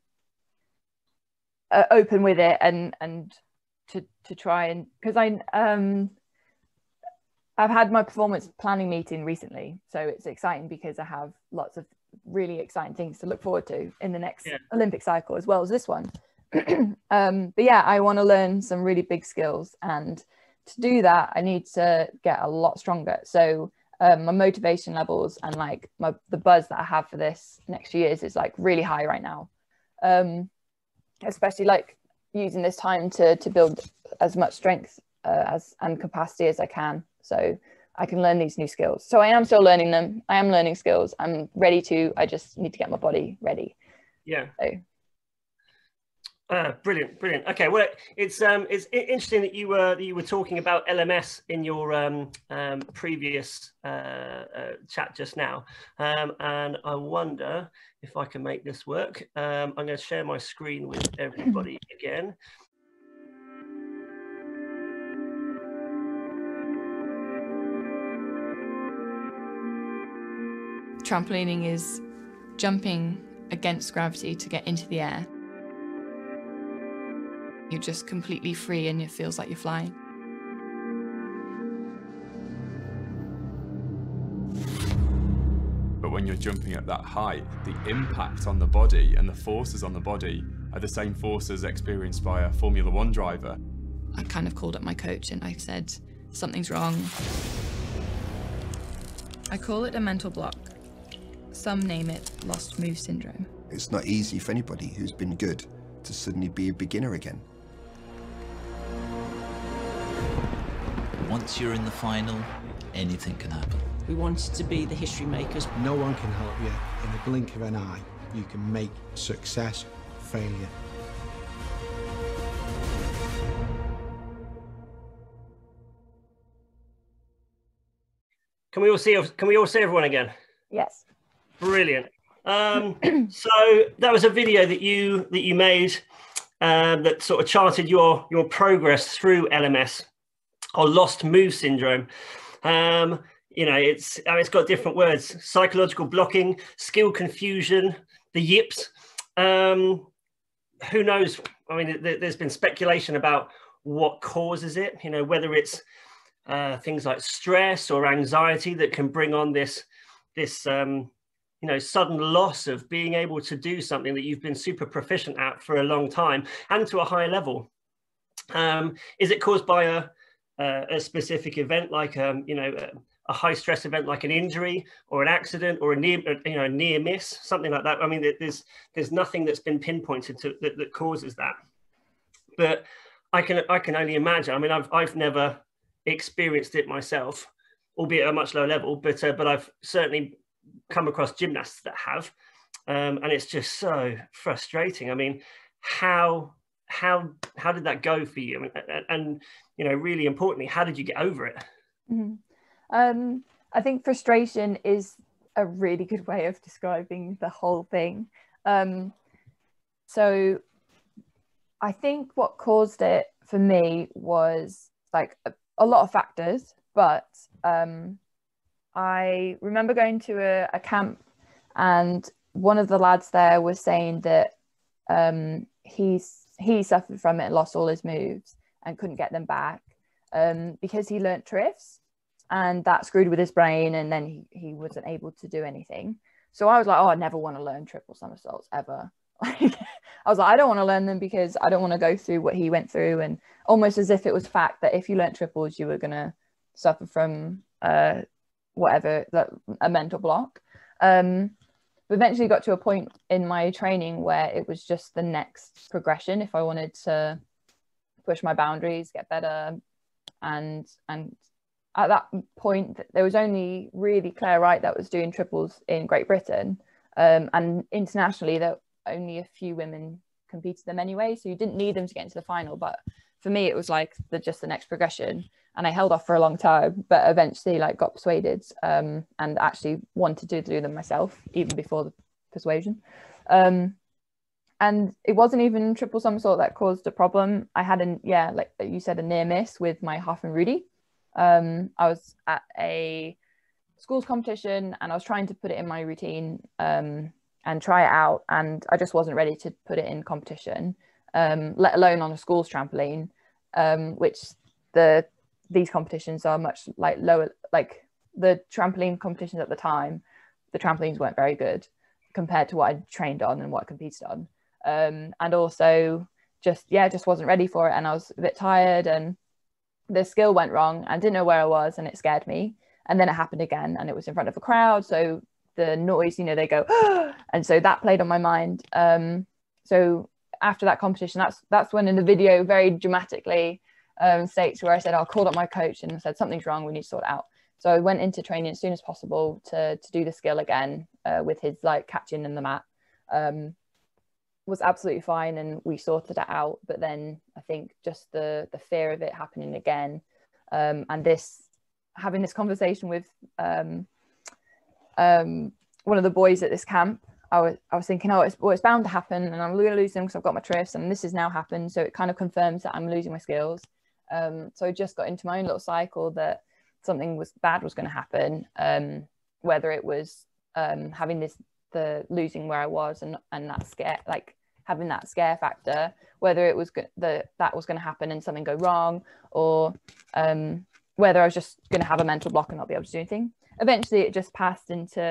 uh, open with it and and to to try and because I um I've had my performance planning meeting recently, so it's exciting because I have lots of really exciting things to look forward to in the next yeah. Olympic cycle as well as this one. um, but yeah, I want to learn some really big skills, and to do that, I need to get a lot stronger. So um, my motivation levels and like my the buzz that I have for this next few years is like really high right now. Um, especially like using this time to to build as much strength uh, as and capacity as I can, so I can learn these new skills. So I am still learning them. I am learning skills. I'm ready to. I just need to get my body ready. Yeah. So. Uh, brilliant, brilliant. Okay, well, it's um, it's interesting that you were that you were talking about L M S in your um, um, previous uh, uh, chat just now, um, and I wonder if I can make this work. Um, I'm going to share my screen with everybody again. Trampolining is jumping against gravity to get into the air. You're just completely free and it feels like you're flying. when you're jumping at that height, the impact on the body and the forces on the body are the same forces experienced by a Formula One driver. I kind of called up my coach and I said, something's wrong. I call it a mental block. Some name it lost move syndrome. It's not easy for anybody who's been good to suddenly be a beginner again. Once you're in the final, anything can happen. We wanted to be the history makers. No one can help you. In a blink of an eye, you can make success failure. Can we all see? Can we all see everyone again? Yes. Brilliant. Um, so that was a video that you that you made um, that sort of charted your your progress through L M S or lost move syndrome. Um, you know, it's I mean, it's got different words: psychological blocking, skill confusion, the yips. Um, who knows? I mean, th there's been speculation about what causes it. You know, whether it's uh, things like stress or anxiety that can bring on this this. Um, you know, sudden loss of being able to do something that you've been super proficient at for a long time and to a high level. Um, is it caused by a, a, a specific event, like, um, you know, a, a high stress event like an injury or an accident or a near, you know, near miss, something like that? I mean, there's, there's nothing that's been pinpointed to that, that causes that. But I can, I can only imagine. I mean, I've, I've never experienced it myself, albeit at a much lower level, but, uh, but I've certainly come across gymnasts that have, um, and it's just so frustrating. I mean, how how how did that go for you? And, and you know, really importantly, how did you get over it? Mm-hmm. um, I think frustration is a really good way of describing the whole thing. Um, so I think what caused it for me was like a, a lot of factors, but um, I remember going to a, a camp, and one of the lads there was saying that um, he's, he suffered from it and lost all his moves and couldn't get them back um, because he learnt trifts, and that screwed with his brain, and then he, he wasn't able to do anything. So I was like, oh, I never want to learn triple somersaults ever. I was like, I don't want to learn them because I don't want to go through what he went through, and almost as if it was fact that if you learnt triples, you were going to suffer from uh, whatever, that a mental block. Um, but eventually got to a point in my training where it was just the next progression if I wanted to push my boundaries, get better. And and at that point, there was only really Claire Wright that was doing triples in Great Britain. Um, and internationally, there only a few women competed them anyway, so you didn't need them to get into the final. But for me, it was like the just the next progression. And I held off for a long time, but eventually like got persuaded um, and actually wanted to do them myself, even before the persuasion. Um, and it wasn't even triple somersault that caused a problem. I had a, yeah, like you said, a near miss with my half and Rudy. Um, I was at a schools competition and I was trying to put it in my routine um, and try it out. And I just wasn't ready to put it in competition, um, let alone on a schools trampoline, um, which the these competitions are much like lower, like the trampoline competitions at the time, the trampolines weren't very good compared to what I trained on and what I competed on. Um, and also just, yeah, just wasn't ready for it. And I was a bit tired and the skill went wrong. I didn't know where I was and it scared me. And then it happened again and it was in front of a crowd. So the noise, you know, they go, and so that played on my mind. Um, so after that competition, that's, that's when in the video very dramatically Um, states where I said, I'll call up my coach and said, something's wrong, we need to sort it out. So I went into training as soon as possible to, to do the skill again uh, with his like catching in the mat. Um, was absolutely fine and we sorted it out. But then I think just the, the fear of it happening again um, and this, having this conversation with um, um, one of the boys at this camp, I was, I was thinking, oh, it's, well, it's bound to happen and I'm going to lose them because I've got my trifts and this has now happened. So it kind of confirms that I'm losing my skills. Um, so I just got into my own little cycle that something was bad was going to happen, um, whether it was um, having this, the losing where I was and, and that scare, like having that scare factor, whether it was that that was going to happen and something go wrong, or um, whether I was just going to have a mental block and not be able to do anything. Eventually it just passed into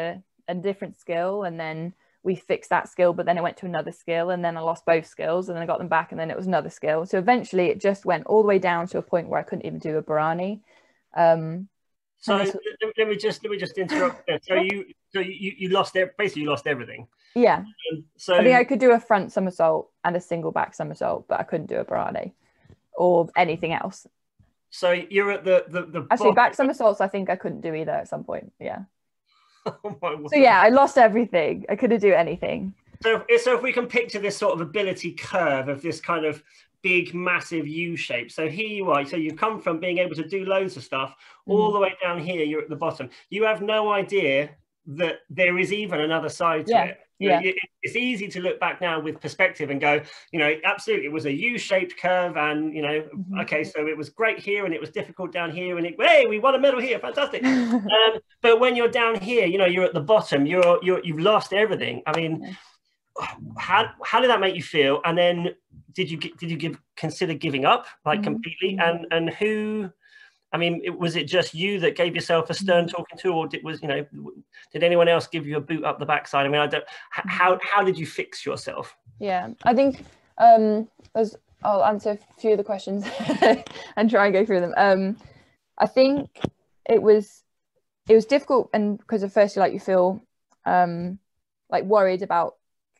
a different skill, and then we fixed that skill, but then it went to another skill, and then I lost both skills, and then I got them back, and then it was another skill. So eventually it just went all the way down to a point where I couldn't even do a BRYONY. Um, so this... let me just let me just interrupt there. So you so you you lost it basically you lost everything. Yeah. Um, so I think I could do a front somersault and a single back somersault, but I couldn't do a BRYONY or anything else. So you're at the the, the actually bottom. Back somersaults I think I couldn't do either at some point. Yeah. Oh my word. So yeah, I lost everything. I couldn't do anything. So if, so if we can picture this sort of ability curve of this kind of big, massive U shape. So here you are. So you've come from being able to do loads of stuff all Mm. the way down here. You're at the bottom. You have no idea that there is even another side to Yeah. it. You Yeah. know, it- it's easy to look back now with perspective and go, you know, absolutely, it was a U-shaped curve, and you know, Mhm. okay, so it was great here, and it was difficult down here, and it, hey, we won a medal here, fantastic. um, but when you're down here, you know, you're at the bottom. You're you're you've lost everything. I mean, Yeah. how how did that make you feel? And then did you did you give consider giving up like Mhm. completely? And and who? I mean, it, was it just you that gave yourself a stern talking to, or did was you know, did anyone else give you a boot up the backside? I mean, I don't. h- How how did you fix yourself? Yeah, I think um, there's, I'll answer a few of the questions and try and go through them. Um, I think it was it was difficult, and because at first you like you feel um, like worried about.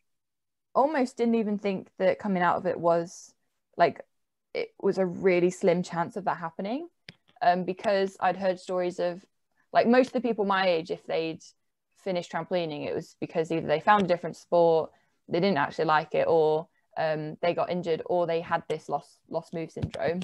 Almost didn't even think that coming out of it was like it was a really slim chance of that happening. Um, because I'd heard stories of like most of the people my age, if they'd finished trampolining, it was because either they found a different sport, they didn't actually like it, or um, they got injured, or they had this lost lost move syndrome.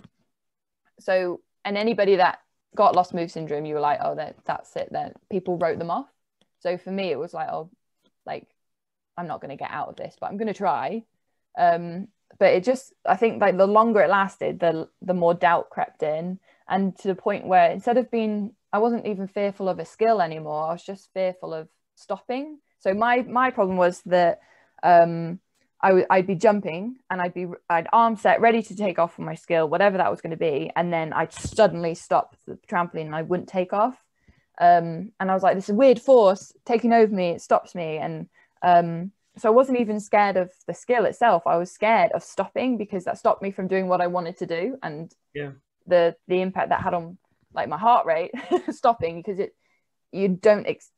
So, and anybody that got lost move syndrome, you were like, oh, that that's it. Then people wrote them off. So for me, it was like, oh, like I'm not going to get out of this, but I'm going to try. Um, but it just, I think like the longer it lasted, the the more doubt crept in. And to the point where instead of being, I wasn't even fearful of a skill anymore. I was just fearful of stopping. So my my problem was that um, I w- I'd be jumping and I'd be I'd arm set ready to take off on my skill, whatever that was going to be, and then I'd suddenly stop the trampoline and I wouldn't take off. Um, and I was like, this is weird force taking over me. It stops me, and um, so I wasn't even scared of the skill itself. I was scared of stopping because that stopped me from doing what I wanted to do, and yeah. the the impact that had on like my heart rate stopping, because it you don't ex-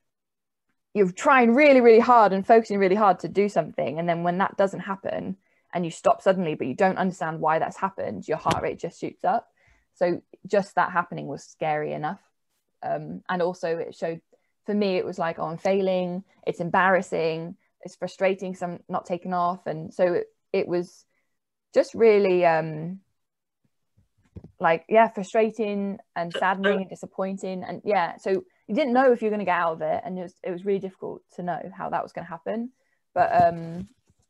you're trying really really hard and focusing really hard to do something, and then when that doesn't happen and you stop suddenly but you don't understand why that's happened, your heart rate just shoots up. So just that happening was scary enough. Um, and also it showed, for me it was like, oh, I'm failing, it's embarrassing, it's frustrating because I'm not taking off. And so it, it was just really um like, yeah, frustrating and saddening and disappointing. And yeah, so you didn't know if you're going to get out of it, and it was, it was really difficult to know how that was going to happen. But um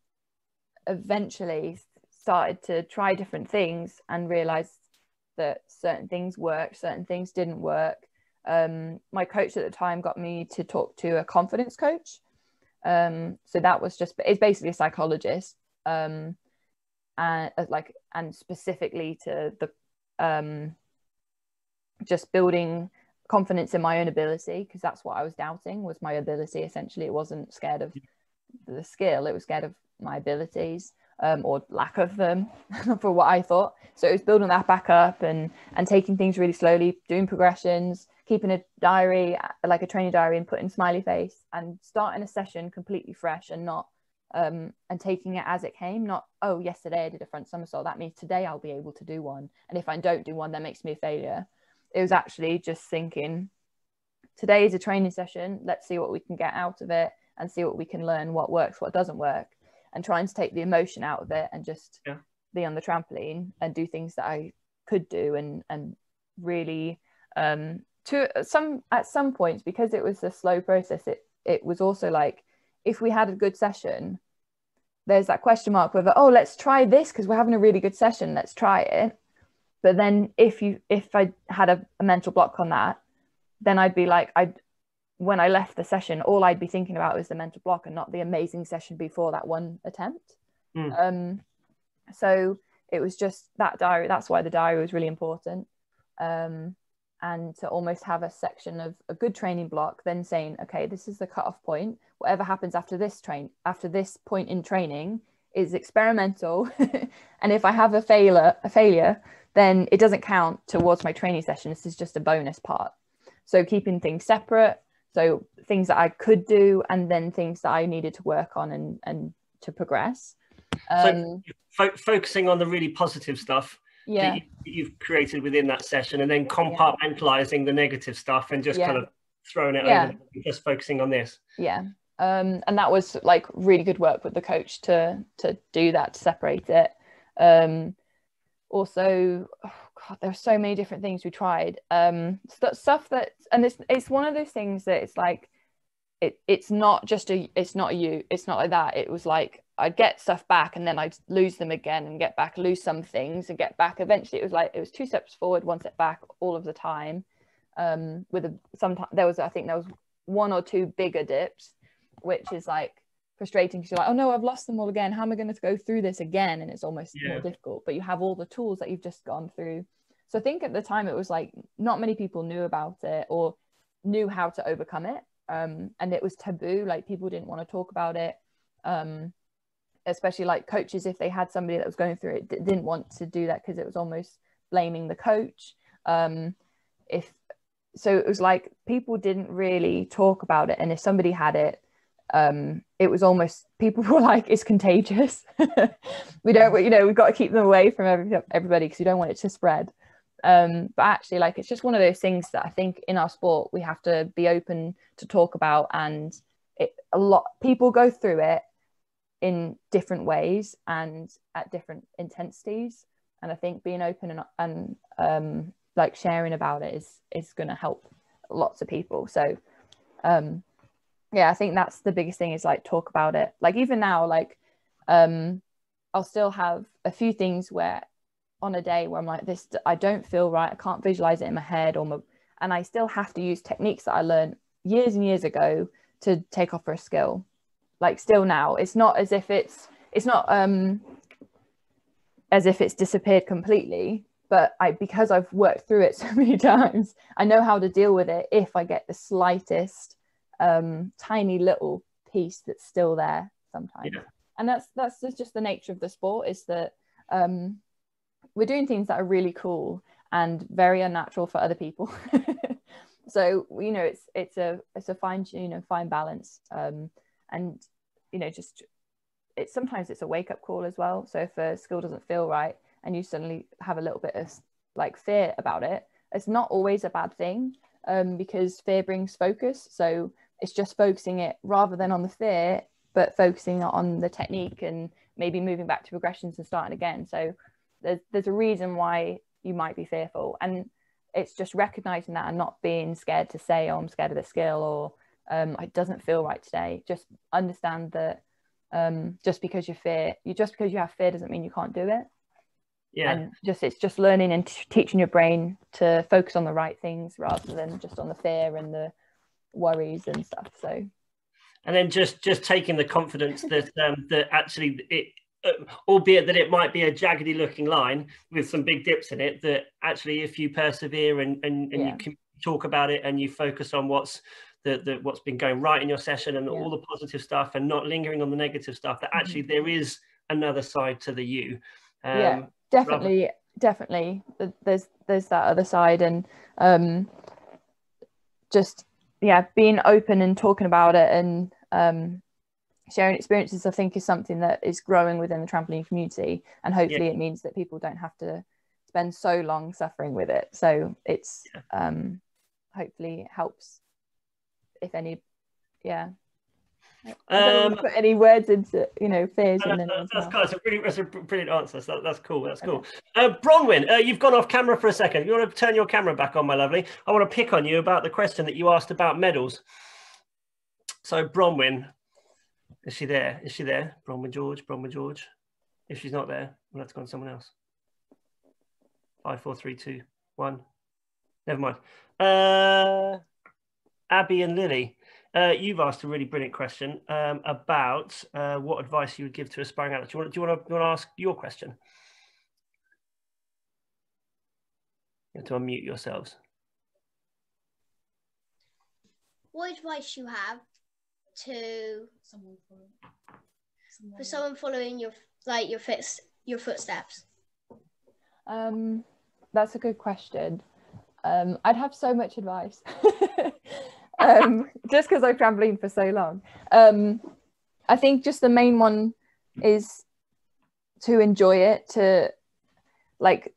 eventually started to try different things and realized that certain things worked, certain things didn't work. Um my coach at the time got me to talk to a confidence coach. Um so that was just, it's basically a psychologist, um and uh, like and specifically to the um just building confidence in my own ability, because that's what I was doubting, was my ability. Essentially, it wasn't scared of the skill, it was scared of my abilities, um, or lack of them for what I thought. So it was building that back up and and taking things really slowly, doing progressions, keeping a diary, like a training diary, and putting smiley face, and starting a session completely fresh, and not um and taking it as it came. Not, oh, yesterday I did a front somersault, that means today I'll be able to do one, and if I don't do one that makes me a failure. It was actually just thinking, today is a training session, let's see what we can get out of it and see what we can learn, what works, what doesn't work, and trying to take the emotion out of it and just yeah. be on the trampoline and do things that I could do. And and really um to some at some points, because it was a slow process, it it was also like, if we had a good session, there's that question mark whether, oh, let's try this because we're having a really good session, let's try it. But then if you if I had a, a mental block on that, then I'd be like, I'd when I left the session, all I'd be thinking about was the mental block and not the amazing session before that one attempt. Mm. Um, so it was just that diary. That's why the diary was really important. Um, and to almost have a section of a good training block, then saying, okay, this is the cutoff point. Whatever happens after this train, after this point in training is experimental. And if I have a failure, a failure, then it doesn't count towards my training session. This is just a bonus part. So keeping things separate. So things that I could do, and then things that I needed to work on and, and to progress. Um, so fo focusing on the really positive stuff. Yeah. That you've created within that session, and then compartmentalizing the negative stuff and just yeah. kind of throwing it yeah. over, just focusing on this. Yeah. Um, and that was like really good work with the coach to to do that, to separate it. Um, also, oh God, there were so many different things we tried. Um, st stuff that, and it's it's one of those things that it's like, it it's not just a, it's not you, it's not like that. It was like, I'd get stuff back and then I'd lose them again and get back, lose some things and get back. Eventually it was like, it was two steps forward, one step back all of the time. Um, with a, sometimes there was, I think there was one or two bigger dips, which is like frustrating because you're like, oh no, I've lost them all again. How am I going to go through this again? And it's almost yeah. more difficult, but you have all the tools that you've just gone through. So I think at the time it was like, not many people knew about it or knew how to overcome it. Um, and it was taboo, like people didn't want to talk about it. Um, especially like coaches, if they had somebody that was going through it, didn't want to do that because it was almost blaming the coach. Um, if so, it was like people didn't really talk about it, and if somebody had it, um, it was almost, people were like, it's contagious. We don't, you know, we've got to keep them away from every, everybody because you don't want it to spread. Um, but actually, like, it's just one of those things that I think in our sport we have to be open to talk about, and it, a lot people go through it in different ways and at different intensities, and I think being open and, and um like sharing about it is is going to help lots of people. So um yeah, I think that's the biggest thing, is like talk about it. Like even now, like um I'll still have a few things where on a day where I'm like, this, I don't feel right, I can't visualize it in my head, or my, and I still have to use techniques that I learned years and years ago to take off for a skill. Like still now, it's not as if it's it's not um as if it's disappeared completely, but I, because I've worked through it so many times, I know how to deal with it if I get the slightest um tiny little piece that's still there sometimes. Yeah. And that's that's just the nature of the sport, is that um we're doing things that are really cool and very unnatural for other people. So you know, it's it's a it's a fine you know fine balance. Um and you know, just it's sometimes it's a wake-up call as well. So if a skill doesn't feel right and you suddenly have a little bit of like fear about it, it's not always a bad thing, um because fear brings focus. So it's just focusing it rather than on the fear, but focusing on the technique and maybe moving back to progressions and starting again. So there's there's a reason why you might be fearful, and it's just recognizing that and not being scared to say, oh, I'm scared of this skill, or Um, it doesn't feel right today. Just understand that um, just because you fear, you just because you have fear doesn't mean you can't do it. Yeah. And just it's just learning and teaching your brain to focus on the right things rather than just on the fear and the worries and stuff. So, and then just just taking the confidence that um, that actually it, uh, albeit that it might be a jaggedy looking line with some big dips in it, that actually if you persevere and and, and yeah. you can talk about it and you focus on what's The, the what's been going right in your session and yeah. all the positive stuff, and not lingering on the negative stuff, that actually mm-hmm. there is another side to the you. Um, yeah, definitely, rather... definitely. There's there's that other side, and um, just yeah, being open and talking about it and um, sharing experiences, I think, is something that is growing within the trampoline community, and hopefully yeah. it means that people don't have to spend so long suffering with it. So it's yeah. um, hopefully it helps. If any, yeah. I don't um, put any words into, you know, fears. Uh, and then that's, cool. That's a pretty, that's a brilliant answer. So that, that's cool. That's cool. Okay. Uh, Bronwyn, uh, you've gone off camera for a second. You want to turn your camera back on, my lovely? I want to pick on you about the question that you asked about medals. So Bronwyn, is she there? Is she there? Bronwyn George, Bronwyn George. If she's not there, we'll have to go on someone else. Five, four, three, two, one. Never mind. Uh. Abby and Lily, uh, you've asked a really brilliant question um, about uh, what advice you would give to aspiring athletes. Do you want, do you want to, do you want to ask your question? You have to unmute yourselves. what advice you have to someone following, someone for someone following your like your fits your footsteps? Um, that's a good question. Um, I'd have so much advice. um, just because I've trampolined for so long. Um, I think just the main one is to enjoy it. To like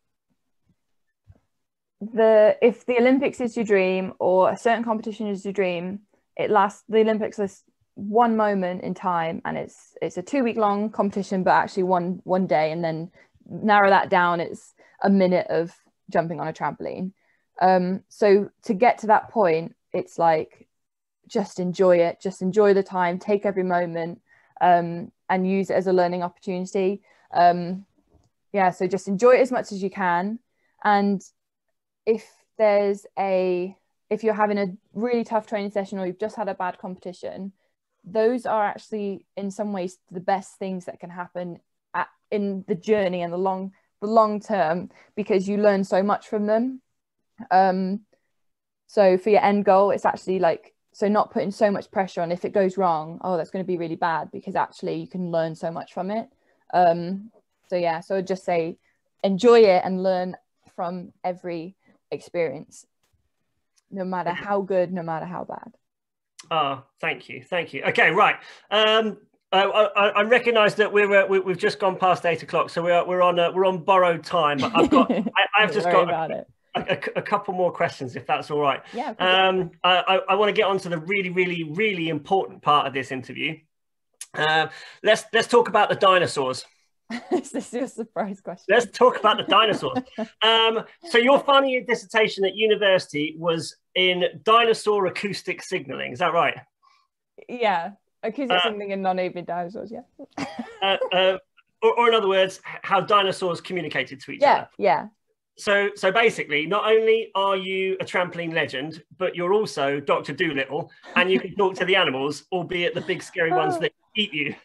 the if the Olympics is your dream or a certain competition is your dream, it lasts. The Olympics is one moment in time, and it's it's a two week long competition, but actually one one day, and then narrow that down. It's a minute of jumping on a trampoline. Um, so to get to that point, it's like just enjoy it, just enjoy the time, take every moment, um, and use it as a learning opportunity. Um, yeah, so just enjoy it as much as you can. And if there's a if you're having a really tough training session or you've just had a bad competition, those are actually in some ways the best things that can happen at, in the journey and the long the long term, because you learn so much from them. Um, so for your end goal, it's actually like, so not putting so much pressure on if it goes wrong, oh, that's going to be really bad, because actually you can learn so much from it. Um, so yeah, so I'd just say enjoy it and learn from every experience, no matter how good, no matter how bad. Oh, thank you, thank you. Okay, right. Um, Uh, I, I recognise that we're uh, we, we've just gone past eight o'clock, so we're we're on uh, we're on borrowed time. But I've got I, I've just got a, a, a, a couple more questions, if that's all right. Yeah. Um, I I, I want to get on to the really really really important part of this interview. Uh, let's let's talk about the dinosaurs. Is this your surprise question? Let's talk about the dinosaurs. um, so your final year dissertation at university was in dinosaur acoustic signalling. Is that right? Yeah. Acoustic uh, signaling and non-avian dinosaurs, yeah. uh, uh, or, or in other words, how dinosaurs communicated to each yeah, other. Yeah, yeah. So, so basically, not only are you a trampoline legend, but you're also Doctor Dolittle, and you can talk to the animals, albeit the big scary ones that eat you.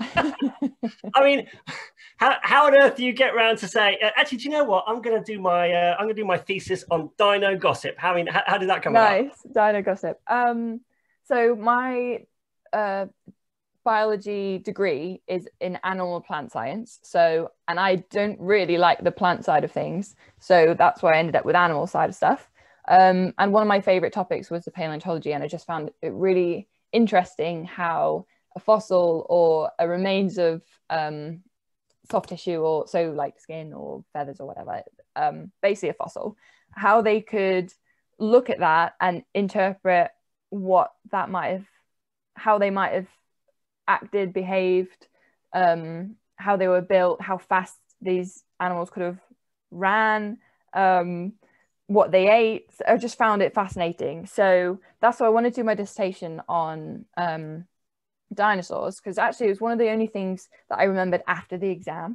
I mean, how how on earth do you get around to say? Uh, actually, do you know what? I'm going to do my uh, I'm going to do my thesis on dino gossip. How I mean, how, how did that come about? Nice, dino gossip. Um, so my uh biology degree is in animal plant science, so and I don't really like the plant side of things, so that's why I ended up with animal side of stuff. Um and one of my favorite topics was the paleontology, and I just found it really interesting how a fossil or a remains of um soft tissue, or so like skin or feathers or whatever, um basically a fossil, how they could look at that and interpret what that might have how they might have acted, behaved, um, how they were built, how fast these animals could have ran, um, what they ate. I just found it fascinating. So that's why I wanted to do my dissertation on um, dinosaurs, because actually it was one of the only things that I remembered after the exam.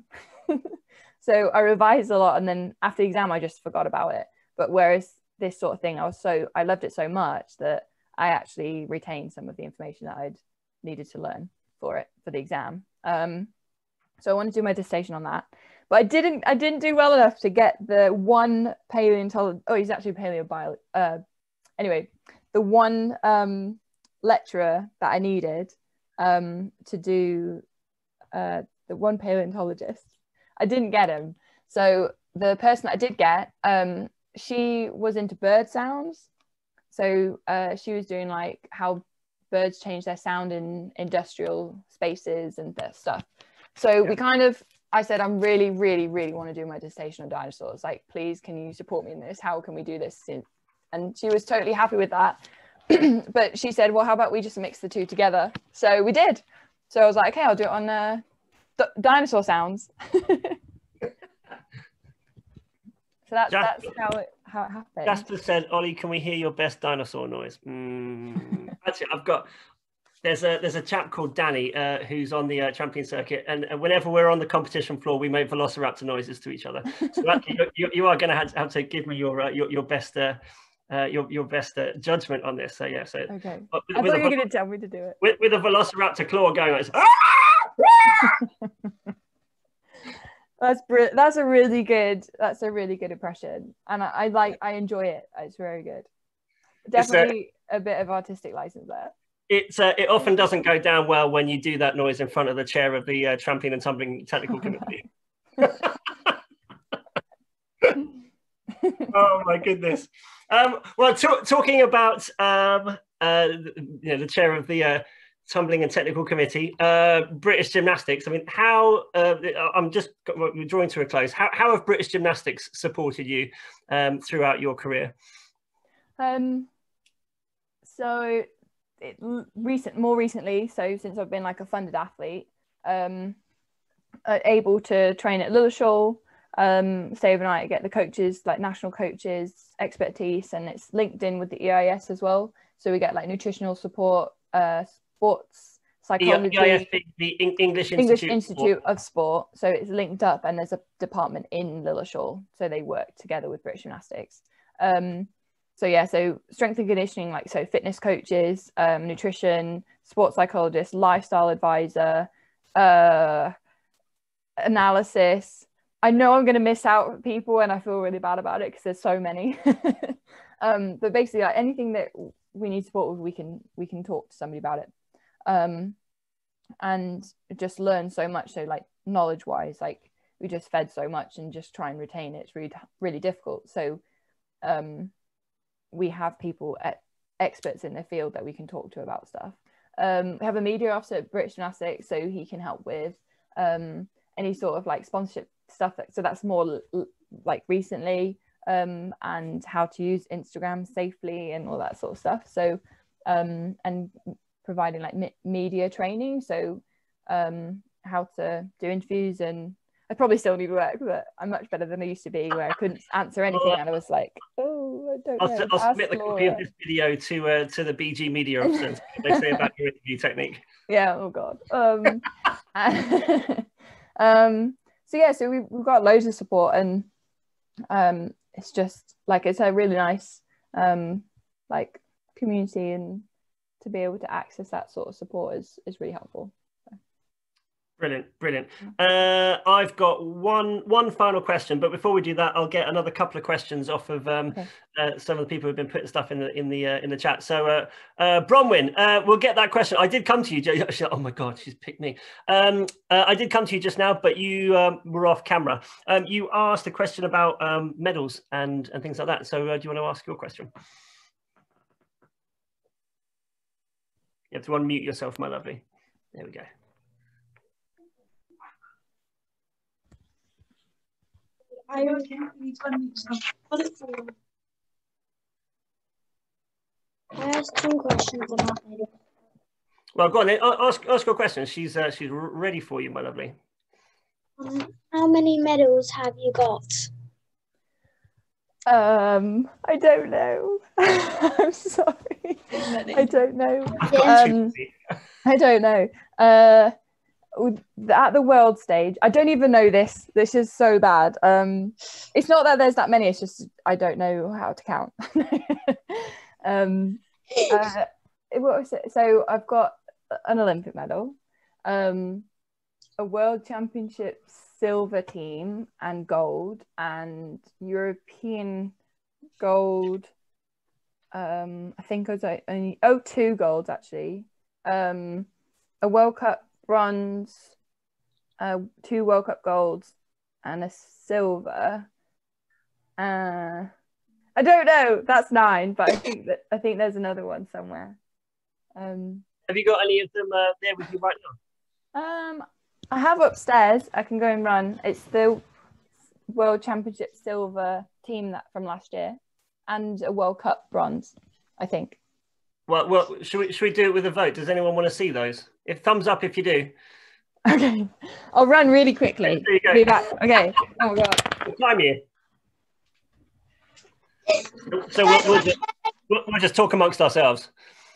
So I revised a lot, and then after the exam I just forgot about it. But whereas this sort of thing, I was so I loved it so much that I actually retained some of the information that I'd needed to learn for it for the exam. Um, so I wanted to do my dissertation on that, but I didn't. I didn't do well enough to get the one paleontologist. Oh, he's actually paleobiologist. Uh, anyway, the one um, lecturer that I needed um, to do uh, the one paleontologist. I didn't get him. So the person that I did get, um, she was into bird sounds. So uh, she was doing like how birds change their sound in industrial spaces and that stuff. So yeah. we kind of, I said, I'm really, really, really want to do my dissertation on dinosaurs. Like, please, can you support me in this? How can we do this? And she was totally happy with that. But she said, well, how about we just mix the two together? So we did. So I was like, okay, I'll do it on uh, d dinosaur sounds. So that's, that's how it how it happened. Jasper said, Ollie, can we hear your best dinosaur noise? Mm. Actually, I've got, there's a there's a chap called Danny uh, who's on the uh, trampoline circuit, and, and whenever we're on the competition floor, we make velociraptor noises to each other. So actually, you, you are going to have, have to give me your uh, your, your best uh, uh, your your best uh, judgment on this. So yeah, so okay. With, I with thought a, you were going to tell me to do it with, with a velociraptor claw going like this. That's br that's a really good that's a really good impression, and I, I like I enjoy it. It's very good. Definitely, a bit of artistic license there. It, uh, it often doesn't go down well when you do that noise in front of the chair of the uh, Trampoline and Tumbling Technical Committee. Oh my goodness. Um, well, talking about um, uh, you know, the chair of the uh, Tumbling and Technical Committee, uh, British Gymnastics. I mean, how, uh, I'm just drawing to a close, how, how have British Gymnastics supported you um, throughout your career? Um, so it, recent, more recently, so since I've been like a funded athlete, um, able to train at Lilleshall, um, stay overnight, get the coaches, like national coaches expertise, and it's linked in with the E I S as well. So we get like nutritional support, uh, sports psychology, E I S, the English Institute, English Institute of Sport. So it's linked up, and there's a department in Lilleshall, so they work together with British Gymnastics. Um, so yeah, so strength and conditioning, like so fitness coaches, um, nutrition, sports psychologist, lifestyle advisor, uh, analysis. I know I'm going to miss out people, and I feel really bad about it because there's so many. um, but basically, like anything that we need support with, we can we can talk to somebody about it, um, and just learn so much. So like knowledge wise, like we just fed so much, and just try and retain it. It's really really difficult. So um, we have people at experts in their field that we can talk to about stuff. Um, we have a media officer at British Gymnastics, so he can help with um, any sort of like sponsorship stuff. That, so that's more like recently, um, and how to use Instagram safely and all that sort of stuff. So um, and providing like me media training, so um, how to do interviews. And I probably still need work, but I'm much better than I used to be, where I couldn't answer anything and I was like, oh, I don't I'll, know. I'll submit the copy of this video to uh, to the B G media officers. What they say about your interview technique. Yeah, oh god. Um, um so yeah, so we've, we've got loads of support, and um it's just like it's a really nice um like community, and to be able to access that sort of support is is really helpful. Brilliant, brilliant. Uh, I've got one one final question, but before we do that, I'll get another couple of questions off of um, okay. uh, some of the people who've been putting stuff in the in the uh, in the chat. So, uh, uh, Bronwyn, uh, we'll get that question. I did come to you. Oh my God, she's picked me. Um, uh, I did come to you just now, but you um, were off camera. Um, you asked a question about um, medals and and things like that. So, uh, do you want to ask your question? You have to unmute yourself, my lovely. There we go. I asked two questions about medals. Well, go on then. Ask ask your question. She's uh, she's ready for you, my lovely. Um, how many medals have you got? Um, I don't know. I'm sorry. I don't know. Um, I don't know. Uh. At the world stage, I don't even know this. This is so bad. Um, it's not that there's that many. It's just I don't know how to count. um, uh, what was it? So I've got an Olympic medal, um, a World Championship silver team and gold, and European gold. Um, I think I was like only oh two golds actually. Um, a World Cup bronze, uh, two World Cup golds, and a silver. Uh, I don't know. That's nine, but I think that I think there's another one somewhere. Um, have you got any of them uh, there with you right now? Um, I have upstairs. I can go and run. It's the World Championship silver team that from last year, and a World Cup bronze, I think. Well, well, should we should we do it with a vote? Does anyone want to see those? If thumbs up, if you do. Okay, I'll run really quickly. There you go. Be back. Okay. Oh my god. What time are you? So we'll, we'll, just, we'll, we'll just talk amongst ourselves.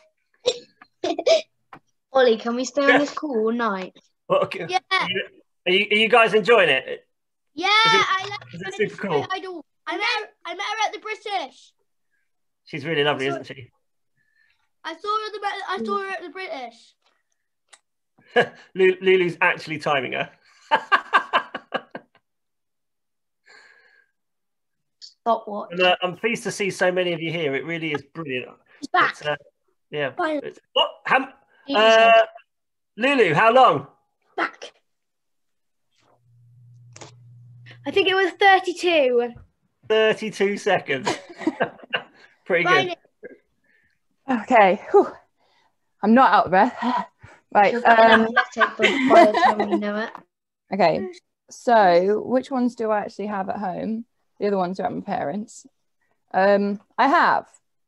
Ollie, can we stay on this call all night? Well, okay. Yeah. Are you, are you are you guys enjoying it? Yeah, it, I like is it super cool? Idol. I met her, I met her at the British. She's really lovely, saw, isn't she? I saw her at the I saw her at the British. Lulu's actually timing her. Stop what? And, uh, I'm pleased to see so many of you here. It really is brilliant. Back. But, uh, yeah. Finally. It's, what? How, uh, Lulu, how long? Back. I think it was thirty-two. thirty-two seconds. Pretty Finally. good. Okay. Whew. I'm not out of breath. Right. Um, by the time you know it. okay. So, which ones do I actually have at home? The other ones are at my parents'. Um, I have.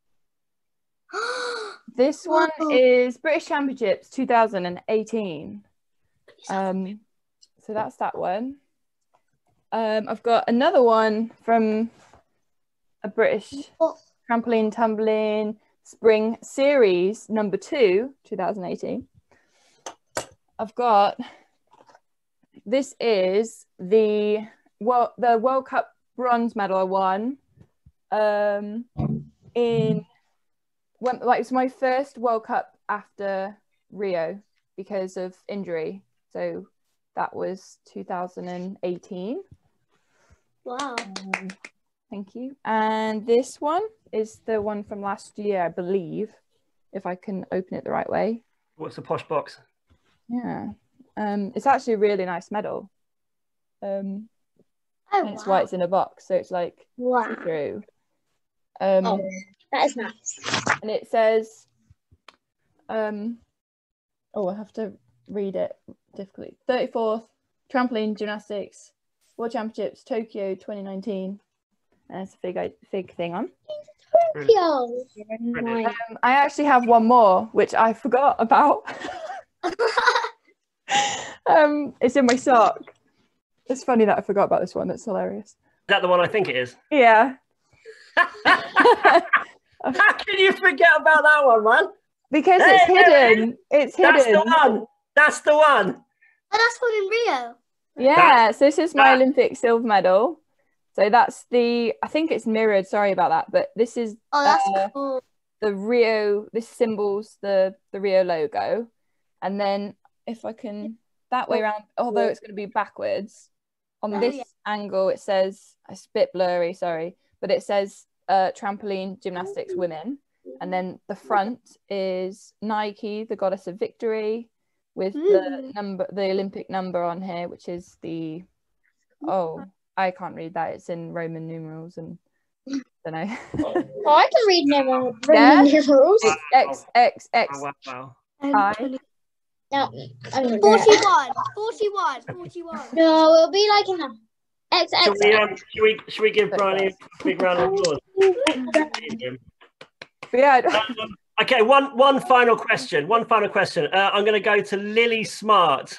This one is British Championships two thousand eighteen. Um, so that's that one. Um, I've got another one from a British Trampoline Tumbling Spring Series number two, two thousand eighteen. I've got, this is the World, the World Cup bronze medal I won um, in, when, like, it was my first World Cup after Rio because of injury. So that was two thousand eighteen. Wow. Um, thank you. And this one is the one from last year, I believe, if I can open it the right way. What's the posh box? Yeah. Um, it's actually a really nice medal. Um, Oh, and it's wow. why it's in a box, so it's like Wow. see-through. Um, Oh, that is nice. and it says, um, oh, I have to read it difficultly. thirty-fourth Trampoline Gymnastics World Championships Tokyo twenty nineteen. And there's a big, big thing on. Tokyo. Um, I actually have one more, which I forgot about. um, it's in my sock. It's funny that I forgot about this one. That's hilarious. Is that the one I think it is? Yeah. How can you forget about that one, man? Because Hey, it's there it hidden. is. It's hidden. That's the one. That's the one. Oh, that's one in Rio. Yeah. That- so this is my that- Olympic silver medal. So that's the, I think it's mirrored. Sorry about that. But this is Oh, that's uh, cool. the Rio, this symbols the, the Rio logo. And then if I can, that way around, although it's going to be backwards, on Oh, this yeah. angle, it says, it's a bit blurry, sorry, but it says uh, trampoline gymnastics women. And then the front is Nike, the goddess of victory, with the Ooh. number, the Olympic number on here, which is the, oh, I can't read that. It's in Roman numerals and I don't know. Oh, I can read Roman Yeah? numerals. It's X, X, X, Oh, wow. Um, I. twenty No, I'm gonna do it. forty-one. forty-one. forty-one. No, it'll be like in a X X. Should we, um, should we, should we give Bryony a big round of applause? But yeah, Um, okay, one one final question. One final question. Uh, I'm going to go to Lily Smart.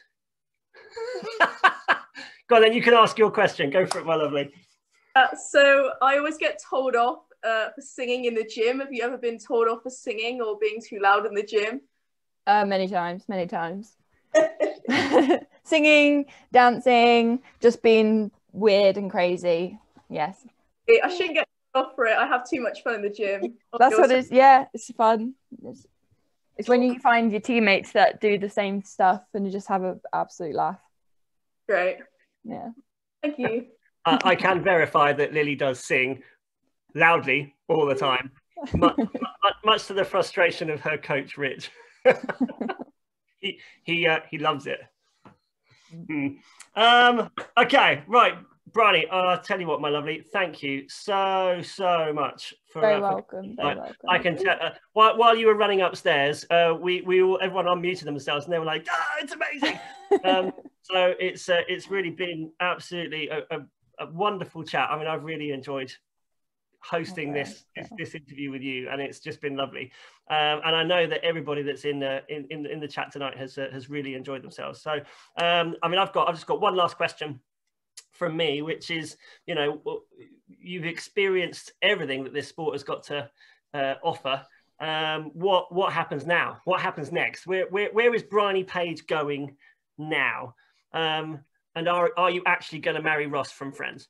Go on, then you can ask your question. Go for it, my lovely. Uh, so I always get told off uh, for singing in the gym. Have you ever been told off for singing or being too loud in the gym? uh, many times, many times. Singing, dancing, just being weird and crazy. Yes, I shouldn't get told off for it. I have too much fun in the gym. that's what it is. Yeah, it's fun. It's, it's when you find your teammates that do the same stuff and you just have an absolute laugh. Great. Yeah. Thank you. Uh, I can verify that Lily does sing loudly all the time, much, much to the frustration of her coach, Rich. he he uh, he loves it. Mm. Um, okay, right, Bryony. Uh, I'll tell you what, my lovely. Thank you so so much for. Very uh, welcome. For, Very I, welcome. I can tell. Uh, while while you were running upstairs, uh, we we all everyone unmuted themselves and they were like, "Ah, it's amazing." um, so it's uh, it's really been absolutely a, a, a wonderful chat. I mean, I've really enjoyed hosting Okay. this, this this interview with you, and it's just been lovely. Um, and I know that everybody that's in uh, in, in in the chat tonight has uh, has really enjoyed themselves. So, um, I mean, I've got I've just got one last question from me, which is, you know, you've experienced everything that this sport has got to uh, offer. Um, what what happens now? What happens next? Where where where is Bryony Page going now? Um, and are are you actually going to marry Ross from Friends?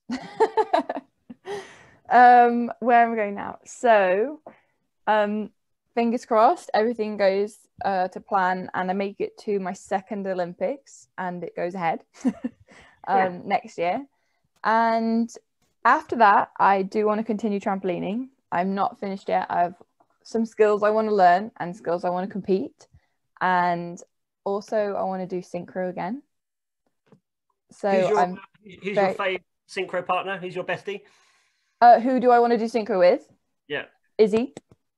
um, where am I going now? So, um, fingers crossed, everything goes uh, to plan, and I make it to my second Olympics, and it goes ahead um, Yeah. next year. And after that, I do want to continue trampolining. I'm not finished yet. I've some skills I want to learn and skills I want to compete, and also I want to do synchro again. So who's your, I'm who's very, your favourite synchro partner? Who's your bestie? Uh, who do I want to do synchro with? Yeah. Izzy.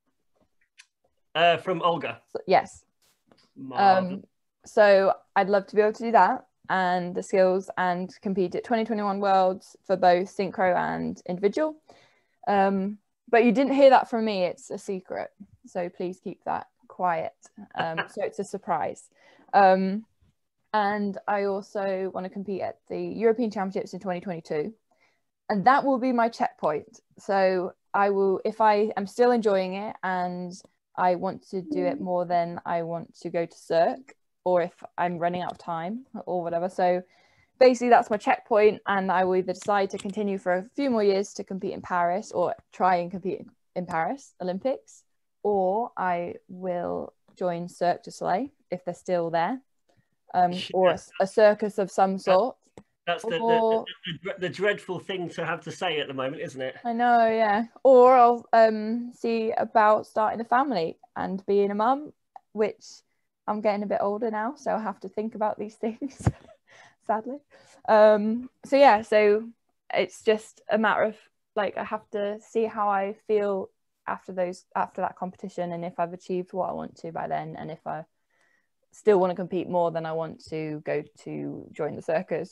Uh, from Olga. Yes. Um, so I'd love to be able to do that and the skills and compete at twenty twenty-one Worlds for both synchro and individual. Um, but you didn't hear that from me. It's a secret. So please keep that quiet. Um, so it's a surprise. Um, and I also want to compete at the European Championships in twenty twenty-two. And that will be my checkpoint. So I will, if I am still enjoying it and I want to do it more, then I want to go to Cirque, or if I'm running out of time or whatever. So basically that's my checkpoint, and I will either decide to continue for a few more years to compete in Paris or try and compete in Paris Olympics, or I will join Cirque du Soleil if they're still there, um, or a, a circus of some sort. That's the, or, the, the, the dreadful thing to have to say at the moment, isn't it? I know, yeah. Or I'll um, see about starting a family and being a mum, which I'm getting a bit older now, so I have to think about these things, sadly. Um, so yeah, so it's just a matter of, like, I have to see how I feel after those after that competition, and if I've achieved what I want to by then, and if I still want to compete more, then I want to go to join the circus.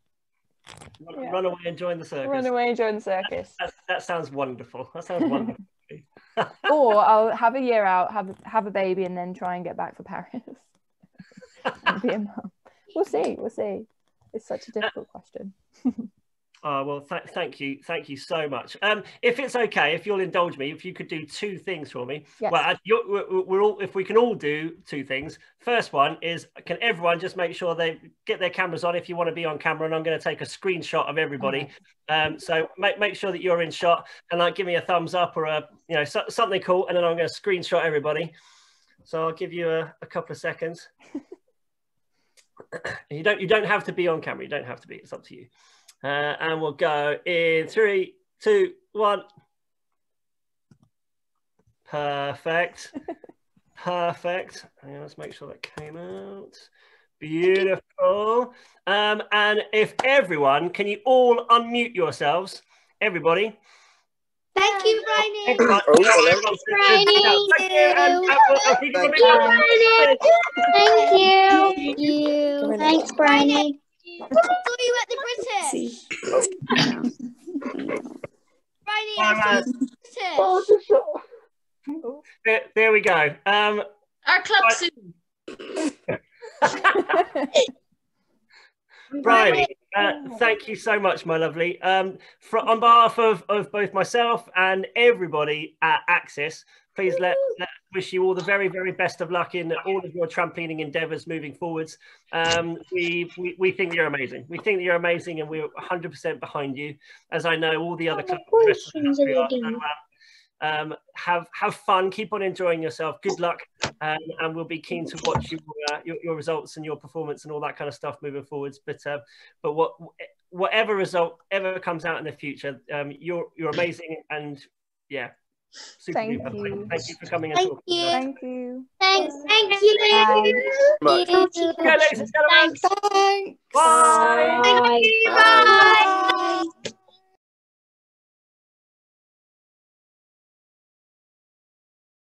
Run, Yeah. run away and join the circus. Run away and join the circus. That, that, that sounds wonderful. That sounds wonderful. Or I'll have a year out, have have a baby, and then try and get back for Paris and be a mum. We'll see. We'll see. It's such a difficult question. Oh, well, th thank you. Thank you so much. Um, if it's okay, if you'll indulge me, if you could do two things for me. Yes. Well, you're, we're, we're all, if we can all do two things. First one is, can everyone just make sure they get their cameras on if you want to be on camera, and I'm going to take a screenshot of everybody. Okay. Um, so make, make sure that you're in shot, and like give me a thumbs up or a, you know, so, something cool, and then I'm going to screenshot everybody. So I'll give you a, a couple of seconds. you don't, you don't have to be on camera. You don't have to be. It's up to you. Uh, and we'll go in three, two, one. Perfect. Perfect. Hang on, let's make sure that came out. Beautiful. Um, and if everyone, can you all unmute yourselves? Everybody. Thank you, Bryony. Everyone. Oh, thanks, Bryony. Thank you. And, and we'll, I'll keep Thank you, you, Bryony. Thank you. Thanks, Bryony. I saw you at the British. Bryony, I saw you at the British. There, there we go. Um, Our club soon. Bryony, uh, thank you so much, my lovely. Um, for, on behalf of, of both myself and everybody at Axis, please let, let wish you all the very, very best of luck in all of your trampolining endeavours moving forwards. Um, we, we we think you're amazing. We think that you're amazing, and we're one hundred percent behind you, as I know all the other clubs are. So, um, have have fun, keep on enjoying yourself. Good luck, um, and we'll be keen to watch your, uh, your your results and your performance and all that kind of stuff moving forwards. But uh, but what whatever result ever comes out in the future, um, you're you're amazing, and yeah. Super Thank duper. you. Thank you for coming Thank and talking. you. Thank you. Thanks. Thank you. Bye. Thank you. Okay, ladies and gentlemen. Thanks. Bye. Thank you. Bye.